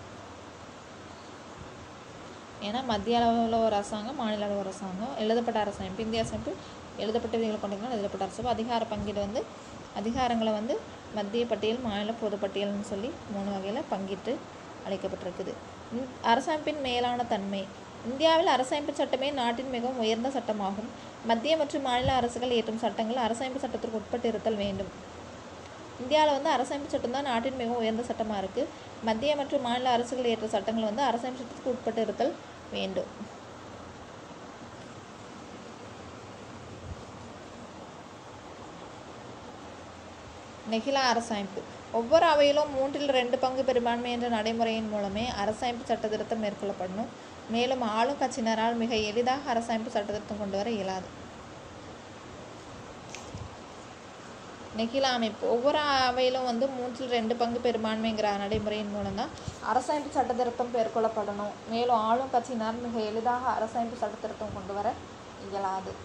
Speaker 2: ஏன்னா மத்திய அளவில் ஒரு அரசாங்கம், மாநில அளவில் ஒரு அரசாங்கம். எழுதப்பட்ட அரசமைப்பு. இந்திய அரசமைப்பு எழுதப்பட்ட விதிகளை கொண்டிருக்கணும். எழுதப்பட்ட அரசு. அதிகார பங்கீடு அதிகாரங்களை மத்திய பட்டியல், மாநில பொதுப்பட்டியல்னு சொல்லி 3 வகையில் பங்கிட்டு அளிக்கப்பட்டிருக்குது. அரசமைப்பின் மேலான தன்மை. இந்தியாவில் அரசமைப்பு சட்டமே நாட்டின் மிகவும் உயர்ந்த சட்டமாகும். மத்திய மற்றும் மாநில அரசுகள் இயற்றும் சட்டங்கள் அரசமைப்பு சட்டத்திற்கு உட்பட்டு இருத்தல் வேண்டும். இந்தியாவில் அரசமைப்பு சட்டம் தான் நாட்டின் மிகவும் உயர்ந்த சட்டமாக இருக்குது. மத்திய மற்றும் மாநில அரசுகள் இயற்ற சட்டங்கள் அரசமைப்பு சட்டத்திற்கு உட்பட்டு இருத்தல் வேண்டும். நெகிழா அரசமைப்பு. ஒவ்வொரு அவையிலும் 3/2 பங்கு பெரும்பான்மை என்ற நடைமுறையின் மூலமே அரசமைப்பு சட்ட திருத்தம் மேற்கொள்ளப்படணும். மேலும் ஆளும் கட்சியினரால் மிக எளிதாக அரசமைப்பு சட்ட திருத்தம் கொண்டு வர இயலாது. நெகிழா அமைப்பு. ஒவ்வொரு அவையிலும் 3/2 பங்கு பெரும்பான்மைங்கிற நடைமுறையின் மூலம்தான் அரசமைப்பு சட்ட திருத்தம் மேற்கொள்ளப்படணும். மேலும் ஆளும் கட்சியினால் மிக எளிதாக அரசமைப்பு சட்ட திருத்தம் கொண்டு வர இயலாது.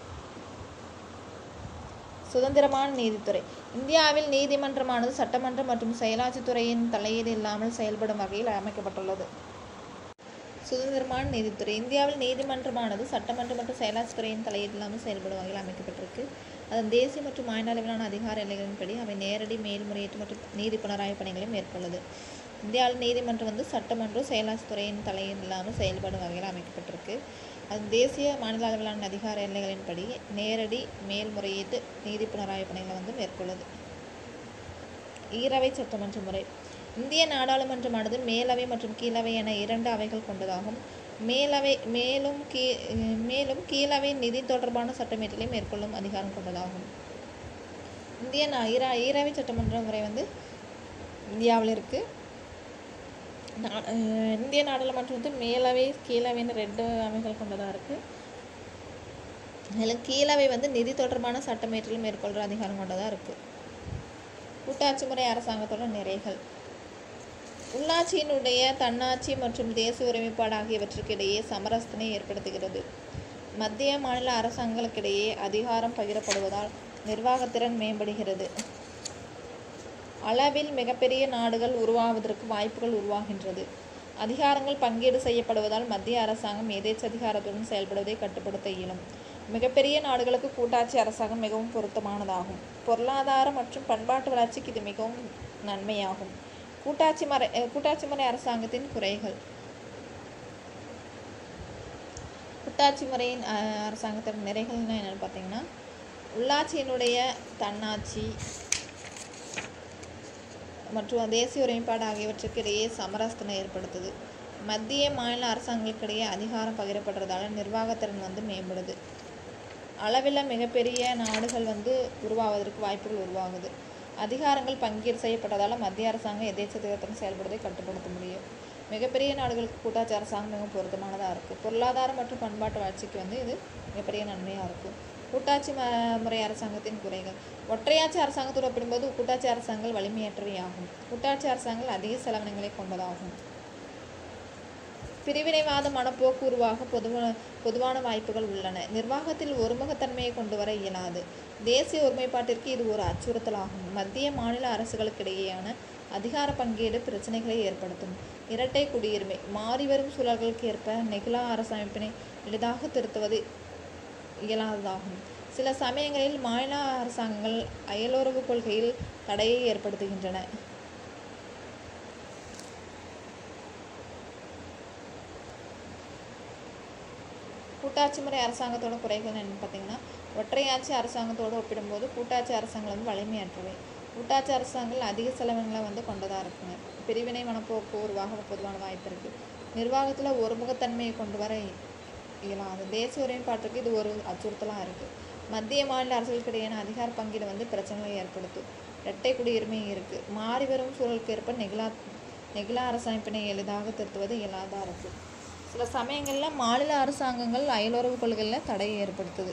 Speaker 2: சுதந்திரமான நீதித்துறை. இந்தியாவில் நீதிமன்றமானது சட்டமன்றம் மற்றும் செயலாட்சித்துறையின் தலையீடு இல்லாமல் செயல்படும் வகையில் அமைக்கப்பட்டுள்ளது. சுதந்திரமான நீதித்துறை. இந்தியாவில் நீதிமன்றமானது சட்டமன்றம் மற்றும் செயலாட்சித்துறையின் தலையீடு இல்லாமல் செயல்படும் வகையில் அமைக்கப்பட்டிருக்கு. அதன் தேசிய மற்றும் மாநில அளவிலான அதிகார எல்லைகளின்படி அவை நேரடி மேல்முறையீட்டு மற்றும் நீதி புனராய்வு பணிகளை மேற்கொள்ளுது. இந்தியாவில் நீதிமன்றம் சட்டமன்றம் செயலாட்சித்துறையின் தலையீடு இல்லாமல் செயல்படும் வகையில் அமைக்கப்பட்டிருக்கு. அதன் தேசிய மாநில அளவிலான அதிகார எல்லைகளின்படி நேரடி மேல்முறையீட்டு நீதி புனராய்வு பணிகளை மேற்கொள்ளுது. ஈரவை சட்டமன்ற முறை. இந்திய நாடாளுமன்றமானது மேலவை மற்றும் கீழவை என 2 அவைகள் கொண்டதாகும். மேலும் கீழவை நிதி தொடர்பான சட்டமீறலை மேற்கொள்ளும் அதிகாரம் கொண்டதாகும். இந்திய ஈராவி சட்டமன்ற முறை வந்து இந்தியாவில் இருக்குது. இந்திய நாடாளுமன்றம் வந்து மேலவை கீழவைன்னு 2 அவைகள் கொண்டதாக இருக்குது. இதில் கீழவை வந்து நிதி தொடர்பான சட்டமேற்றல் மேற்கொள்கிற அதிகாரம் கொண்டதாக இருக்குது. கூட்டாட்சி முறை அரசாங்கத்தோட நிறைகள். உள்ளாட்சியினுடைய தன்னாட்சி மற்றும் தேசிய ஒருமைப்பாடு ஆகியவற்றுக்கு இடையே சமரசத்தினை ஏற்படுத்துகிறது. மத்திய மாநில அரசாங்கங்களுக்கிடையே அதிகாரம் பகிரப்படுவதால் நிர்வாகத்திறன் மேம்படுகிறது. அளவில் மிகப்பெரிய நாடுகள் உருவாவதற்கு வாய்ப்புகள் உருவாகின்றது. அதிகாரங்கள் பங்கீடு செய்யப்படுவதால் மத்திய அரசாங்கம் எதேச்சதிகாரத்துடன் செயல்படுவதை கட்டுப்படுத்த இயலும். மிகப்பெரிய நாடுகளுக்கு கூட்டாட்சி அரசாங்கம் மிகவும் பொருத்தமானதாகும். பொருளாதார மற்றும் பண்பாட்டு வளர்ச்சிக்கு இது மிகவும் நன்மையாகும். கூட்டாட்சி முறை அரசாங்கத்தின் குறைகள். கூட்டாட்சி முறையின் அரசாங்கத்தின் நிறைகள்னா என்னென்னு பார்த்தீங்கன்னா, உள்ளாட்சியினுடைய தன்னாட்சி மற்றும் தேசிய ஒருமைப்பாடு ஆகியவற்றுக்கு இடையே சமரசத்தினை ஏற்படுத்துது. மத்திய மாநில அரசாங்கங்களுக்கிடையே அதிகாரம் பகிரப்படுறதால நிர்வாகத்திறன் வந்து மேம்படுது. அளவில் மிகப்பெரிய நாடுகள் வந்து உருவாவதற்கு வாய்ப்புகள் உருவாகுது. அதிகாரங்கள் பங்கீடு செய்யப்பட்டதால் மத்திய அரசாங்கம் எதேச்சதிகாரத்துடன் செயல்படுவதை கட்டுப்படுத்த முடியும். மிகப்பெரிய நாடுகளுக்கு கூட்டாட்சி அரசாங்கம் மிகவும் பொருத்தமானதாக இருக்குது. பொருளாதார மற்றும் பண்பாட்டு வளர்ச்சிக்கு வந்து இது மிகப்பெரிய நன்மையாக இருக்கும். கூட்டாட்சி முறை அரசாங்கத்தின் குறைகள். ஒற்றையாட்சி அரசாங்கத்தோடு ஒப்பிடும்போது கூட்டாட்சி அரசாங்கங்கள் வலிமையற்றவையாகும். கூட்டாட்சி அரசாங்கங்கள் அதிக செலவினங்களை கொண்டதாகும். பிரிவினைவாத மனப்போக்கு உருவாக பொதுவான வாய்ப்புகள் உள்ளன. நிர்வாகத்தில் ஒருமுகத்தன்மையை கொண்டு வர இயலாது. தேசிய ஒருமைப்பாட்டிற்கு இது ஒரு அச்சுறுத்தலாகும். மத்திய மாநில அரசுகளுக்கிடையேயான அதிகார பங்கீடு பிரச்சனைகளை ஏற்படுத்தும். இரட்டை குடியுரிமை. மாறிவரும் சூழல்களுக்கு ஏற்ப நெகிழா அரசமைப்பினை எளிதாக திருத்துவது இயலாததாகும். சில சமயங்களில் மாநில அரசாங்கங்கள் அயலுறவு கொள்கையில் தடையை ஏற்படுத்துகின்றன. கூட்டாட்சி முறை அரசாங்கத்தோட குறைகள் என்னன்னு பார்த்தீங்கன்னா, ஒற்றையாட்சி அரசாங்கத்தோடு ஒப்பிடும்போது கூட்டாட்சி அரசாங்கம் வந்து வலிமையற்றவை. கூட்டாட்சி அரசாங்கங்கள் அதிக செலவினங்களை வந்து கொண்டதாக இருக்குங்க. பிரிவினை மனப்போக்கு உருவாக பொதுவான வாய்ப்பு இருக்குது. நிர்வாகத்தில் ஒருமுகத்தன்மையை கொண்டு வர இயலாது. தேசிய ஒருமைப்பாட்டுக்கு இது ஒரு அச்சுறுத்தலாக இருக்குது. மத்திய மாநில அரசுகளுக்கிடையான அதிகார பங்கீடு வந்து பிரச்சனைகளை ஏற்படுத்தும். இரட்டை குடியுரிமை இருக்குது. மாறி வரும் சூழலுக்கு ஏற்ப நெகிழா அரசமைப்பினை எளிதாக திருத்துவது இயலாததாக இருக்குது. சில சமயங்களில் மாநில அரசாங்கங்கள் அயலுறவு கொள்கைகளில் தடையை ஏற்படுத்துது.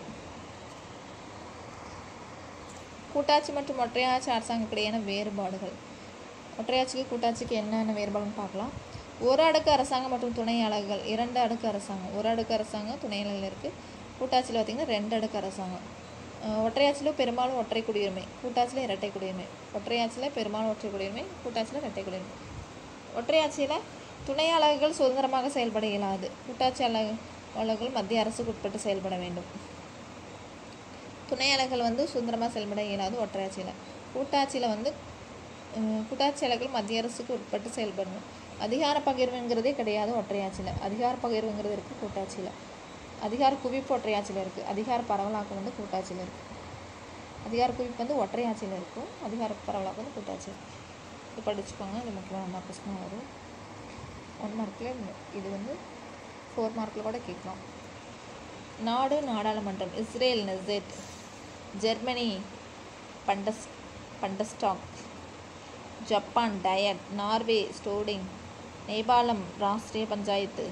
Speaker 2: கூட்டாட்சி மற்றும் ஒற்றையாட்சி அரசாங்கத்திடையான வேறுபாடுகள். ஒற்றையாட்சிக்கு கூட்டாட்சிக்கு என்னென்ன வேறுபாடுன்னு பார்க்கலாம். ஒரு அடுக்கு அரசாங்கம் மற்றும் துணை அலகுகள். 2 அடுக்கு அரசாங்கம். ஒரு அடுக்கு அரசாங்கம் துணை அலகுகள் இருக்குது. கூட்டாட்சியில் பார்த்திங்கன்னா 2 அடுக்கு அரசாங்கம். ஒற்றையாட்சியில் பெரும்பாலும் ஒற்றை குடியுரிமை, கூட்டாட்சியில் இரட்டை குடியுரிமை. ஒற்றையாட்சியில் பெரும்பாலும் ஒற்றை குடியுரிமை, கூட்டாட்சியில் இரட்டை குடியுரிமை. ஒற்றையாட்சியில் துணை அலகுகள் சுதந்திரமாக செயல்பட இயலாது. கூட்டாட்சி அலகுகள் மத்திய அரசுக்கு உட்பட்டு செயல்பட வேண்டும். துணை அலகுகள் வந்து சுதந்திரமாக செயல்பட இயலாது ஒற்றையாட்சியில். கூட்டாட்சியில் வந்து கூட்டாட்சி அலகுகள் மத்திய அரசுக்கு உட்பட்டு செயல்படணும். அதிகார பகிர்வுங்கிறதே கிடையாது ஒற்றையாட்சியில். அதிகார பகிர்வுங்கிறது இருக்குது கூட்டாட்சியில். அதிகார குவிப்பு ஒற்றையாட்சியில் இருக்குது. அதிகார பரவலாக்கம் வந்து கூட்டாட்சியில் இருக்குது. அதிகார குவிப்பு வந்து ஒற்றையாட்சியில் இருக்கும். அதிகார பரவலாக்கம் வந்து கூட்டாட்சியில். இது படிச்சுக்கோங்க. இது முக்கியமான பிரச்சனை வரும். 1 மார்க்கில் இது வந்து 4 மார்க்கில் கூட கேட்கலாம். நாடு நாடாளுமன்றம். Israel Knesset, Germany Bundestag, Japan Diet, Norway Storting, Nepal Rashtriya Panchayat.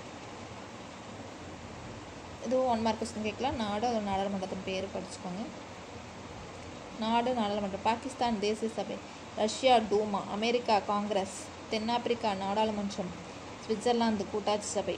Speaker 2: இதுவும் 1 மார்க் கொஸ்டின் கேட்கலாம். நாடு அது நாடாளுமன்றத்தின் பேர் படிச்சுக்கோங்க. நாடு நாடாளுமன்றம். பாகிஸ்தான் தேசிய சபை, ரஷ்யா டூமா, அமெரிக்கா காங்கிரஸ், தென்னாப்பிரிக்கா நாடாளுமன்றம், சுவிட்சர்லாந்து கூட்டாட்சி சபை.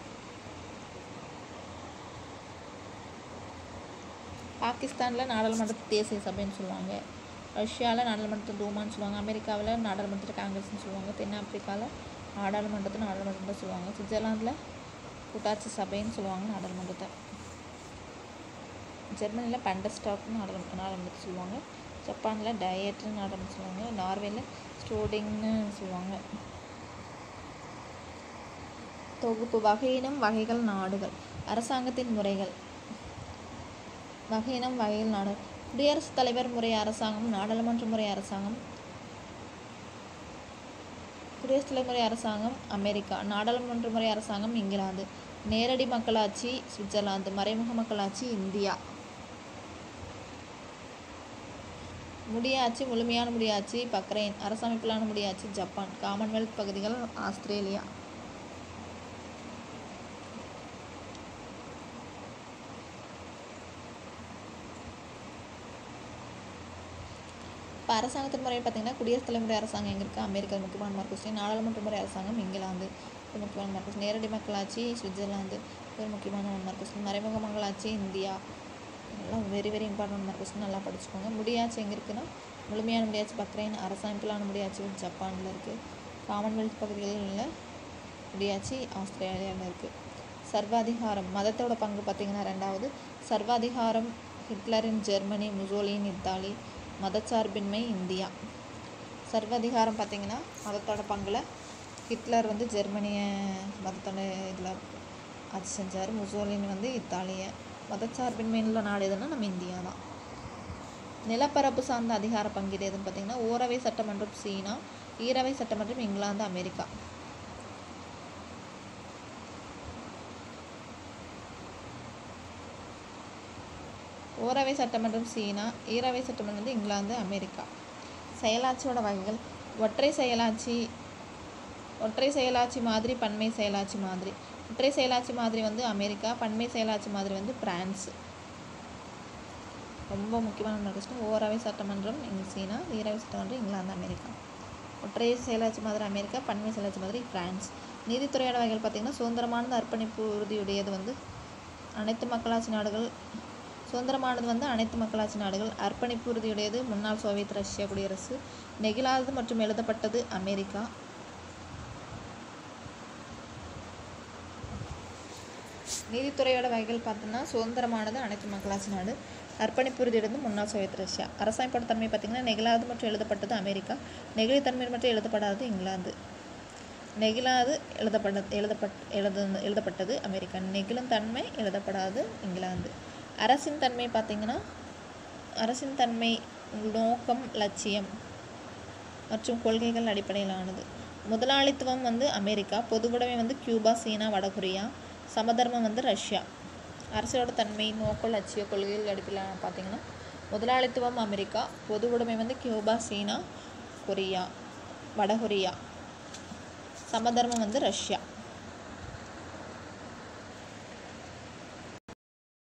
Speaker 2: பாகிஸ்தானில் நாடாளுமன்றத்தை தேசிய சபைன்னு சொல்லுவாங்க. ரஷ்யாவில் நாடாளுமன்றத்தை டூமான்னு சொல்லுவாங்க. அமெரிக்காவில் நாடாளுமன்றத்தை காங்கிரஸ்ன்னு சொல்லுவாங்க. தென்னாப்பிரிக்காவில் நாடாளுமன்றத்தை சொல்லுவாங்க. சுவிட்சர்லாந்தில் கூட்டாட்சி சபைன்னு சொல்லுவாங்க நாடாளுமன்றத்தை. ஜெர்மனியில் பண்டஸ்டாக்னு நாடாளுமன்றத்தை சொல்லுவாங்க. ஜப்பானில் டயட்னு நாடாளுமன்றம் சொல்லுவாங்க. நார்வேயில் ஸ்டோடிங்னு சொல்லுவாங்க. தொகுப்பு. வகையினம் வகைகள் நாடுகள். அரசாங்கத்தின் முறைகள். வகையினம் வகைகள் நாடுகள். குடியரசுத் தலைவர் முறை அரசாங்கம், நாடாளுமன்ற முறை அரசாங்கம். குடியரசுத் தலைவர் முறை அரசாங்கம் அமெரிக்கா, நாடாளுமன்ற முறை அரசாங்கம் இங்கிலாந்து, நேரடி மக்களாட்சி சுவிட்சர்லாந்து, மறைமுக மக்களாட்சி இந்தியா. முடியாட்சி முழுமையான முடியாட்சி பக்ரைன், அரசமைப்பிலான முடியாட்சி ஜப்பான், காமன்வெல்த் பகுதிகள் ஆஸ்திரேலியா. இப்போ அரசாங்கத்தின் முறையில் பார்த்திங்கன்னா குடியரசுத் தலைமுறை அரசாங்கம் எங்கே இருக்குது? அமெரிக்கா. முக்கியமான மார்க். நாடாளுமன்ற முறை அரசாங்கம் இங்கிலாந்து. இது முக்கியமான மார்க். நேரடி மக்களாட்சி சுவிட்சர்லாந்து. இது முக்கியமான மார்க். மறைமுக மக்களாட்சி இந்தியா. இதெல்லாம் வெரி வெரி இம்பார்ட்டன்ட் மார்க். நல்லா படிச்சுக்கோங்க. முடியாட்சி எங்கே இருக்குன்னா முழுமையான முடியாட்சி பக்ரைன், அரசமைப்பிலான முடியாட்சி ஜப்பானில் இருக்குது. காமன்வெல்த் பகுதிகளில் உள்ள முடியாட்சி ஆஸ்திரேலியாவில் இருக்குது. சர்வாதிகாரம் மதத்தோட பங்கு பார்த்திங்கன்னா ரெண்டாவது. சர்வாதிகாரம் ஹிட்லரின் ஜெர்மனி, முசோலின் இத்தாலி. மதச்சார்பின்மை இந்தியா. சர்வாதிகாரம் பார்த்திங்கன்னா மதத்தோட பங்கில் ஹிட்லர் வந்து ஜெர்மனியை மதத்தோட இதில் ஆட்சி செஞ்சார். முசோலின் வந்து இத்தாலியை. மதச்சார்பின்மையில் உள்ள நாடு எதுன்னா நம்ம இந்தியா தான். நிலப்பரப்பு சார்ந்த அதிகார பங்கீடு எதுன்னு பார்த்திங்கன்னா ஓரவை சட்டமன்றம் சீனா, ஈரவை சட்டமன்றம் இங்கிலாந்து அமெரிக்கா. ஓரவை சட்டமன்றம் சீனா, ஈரவை சட்டமன்றம் வந்து இங்கிலாந்து அமெரிக்கா. செயலாட்சியோட வகைகள் ஒற்றை செயலாட்சி மாதிரி, பன்மை செயலாட்சி மாதிரி. ஒற்றை செயலாட்சி மாதிரி வந்து அமெரிக்கா, பன்மை செயலாட்சி மாதிரி வந்து பிரான்ஸ். ரொம்ப முக்கியமான கொஸ்டின். ஓரவை சட்டமன்றம் சீனா, ஈரவை சட்டமன்றம் இங்கிலாந்து அமெரிக்கா. ஒற்றை செயலாட்சி மாதிரி அமெரிக்கா, பன்மை செயலாட்சி மாதிரி பிரான்ஸ். நீதித்துறையோட வகைகள் பார்த்திங்கன்னா சுதந்திரமானது அர்ப்பணிப்பு உறுதியுடையது வந்து அனைத்து மக்களாட்சி நாடுகள். சுதந்திரமானது வந்து அனைத்து மக்களாட்சி நாடுகள். அர்ப்பணிப்பு உறுதியுடையது முன்னாள் சோவியத் ரஷ்யா குடியரசு. நெகிழாதது மற்றும் எழுதப்பட்டது அமெரிக்கா. நீதித்துறையோட வகைகள் பார்த்தோம்னா சுதந்திரமானது அனைத்து மக்களாட்சி நாடு. அர்ப்பணிப்பு உறுதியுடையது முன்னாள் சோவியத் ரஷ்யா. அரசமைப்போட தன்மை பார்த்திங்கன்னா நெகிழாது மற்றும் எழுதப்பட்டது அமெரிக்கா. நெகிழித்தன்மை மற்றும் எழுதப்படாதது இங்கிலாந்து. நெகிழாது எழுதப்பட்டது அமெரிக்கா. நெகிழும் தன்மை எழுதப்படாது இங்கிலாந்து. அரசின் தன்மை பார்த்திங்கன்னா அரசின் தன்மை நோக்கம், லட்சியம் மற்றும் கொள்கைகள் அடிப்படையிலானது. முதலாளித்துவம் வந்து அமெரிக்கா. பொதுவுடைமை வந்து கியூபா, சீனா, வடகொரியா. சமதர்மம் வந்து ரஷ்யா. அரசோட தன்மை நோக்கம், லட்சிய கொள்கைகள் அடிப்படையிலான பார்த்திங்கன்னா முதலாளித்துவம் அமெரிக்கா. பொதுவுடைமை வந்து கியூபா, சீனா, வடகொரியா. சமதர்மம் வந்து ரஷ்யா.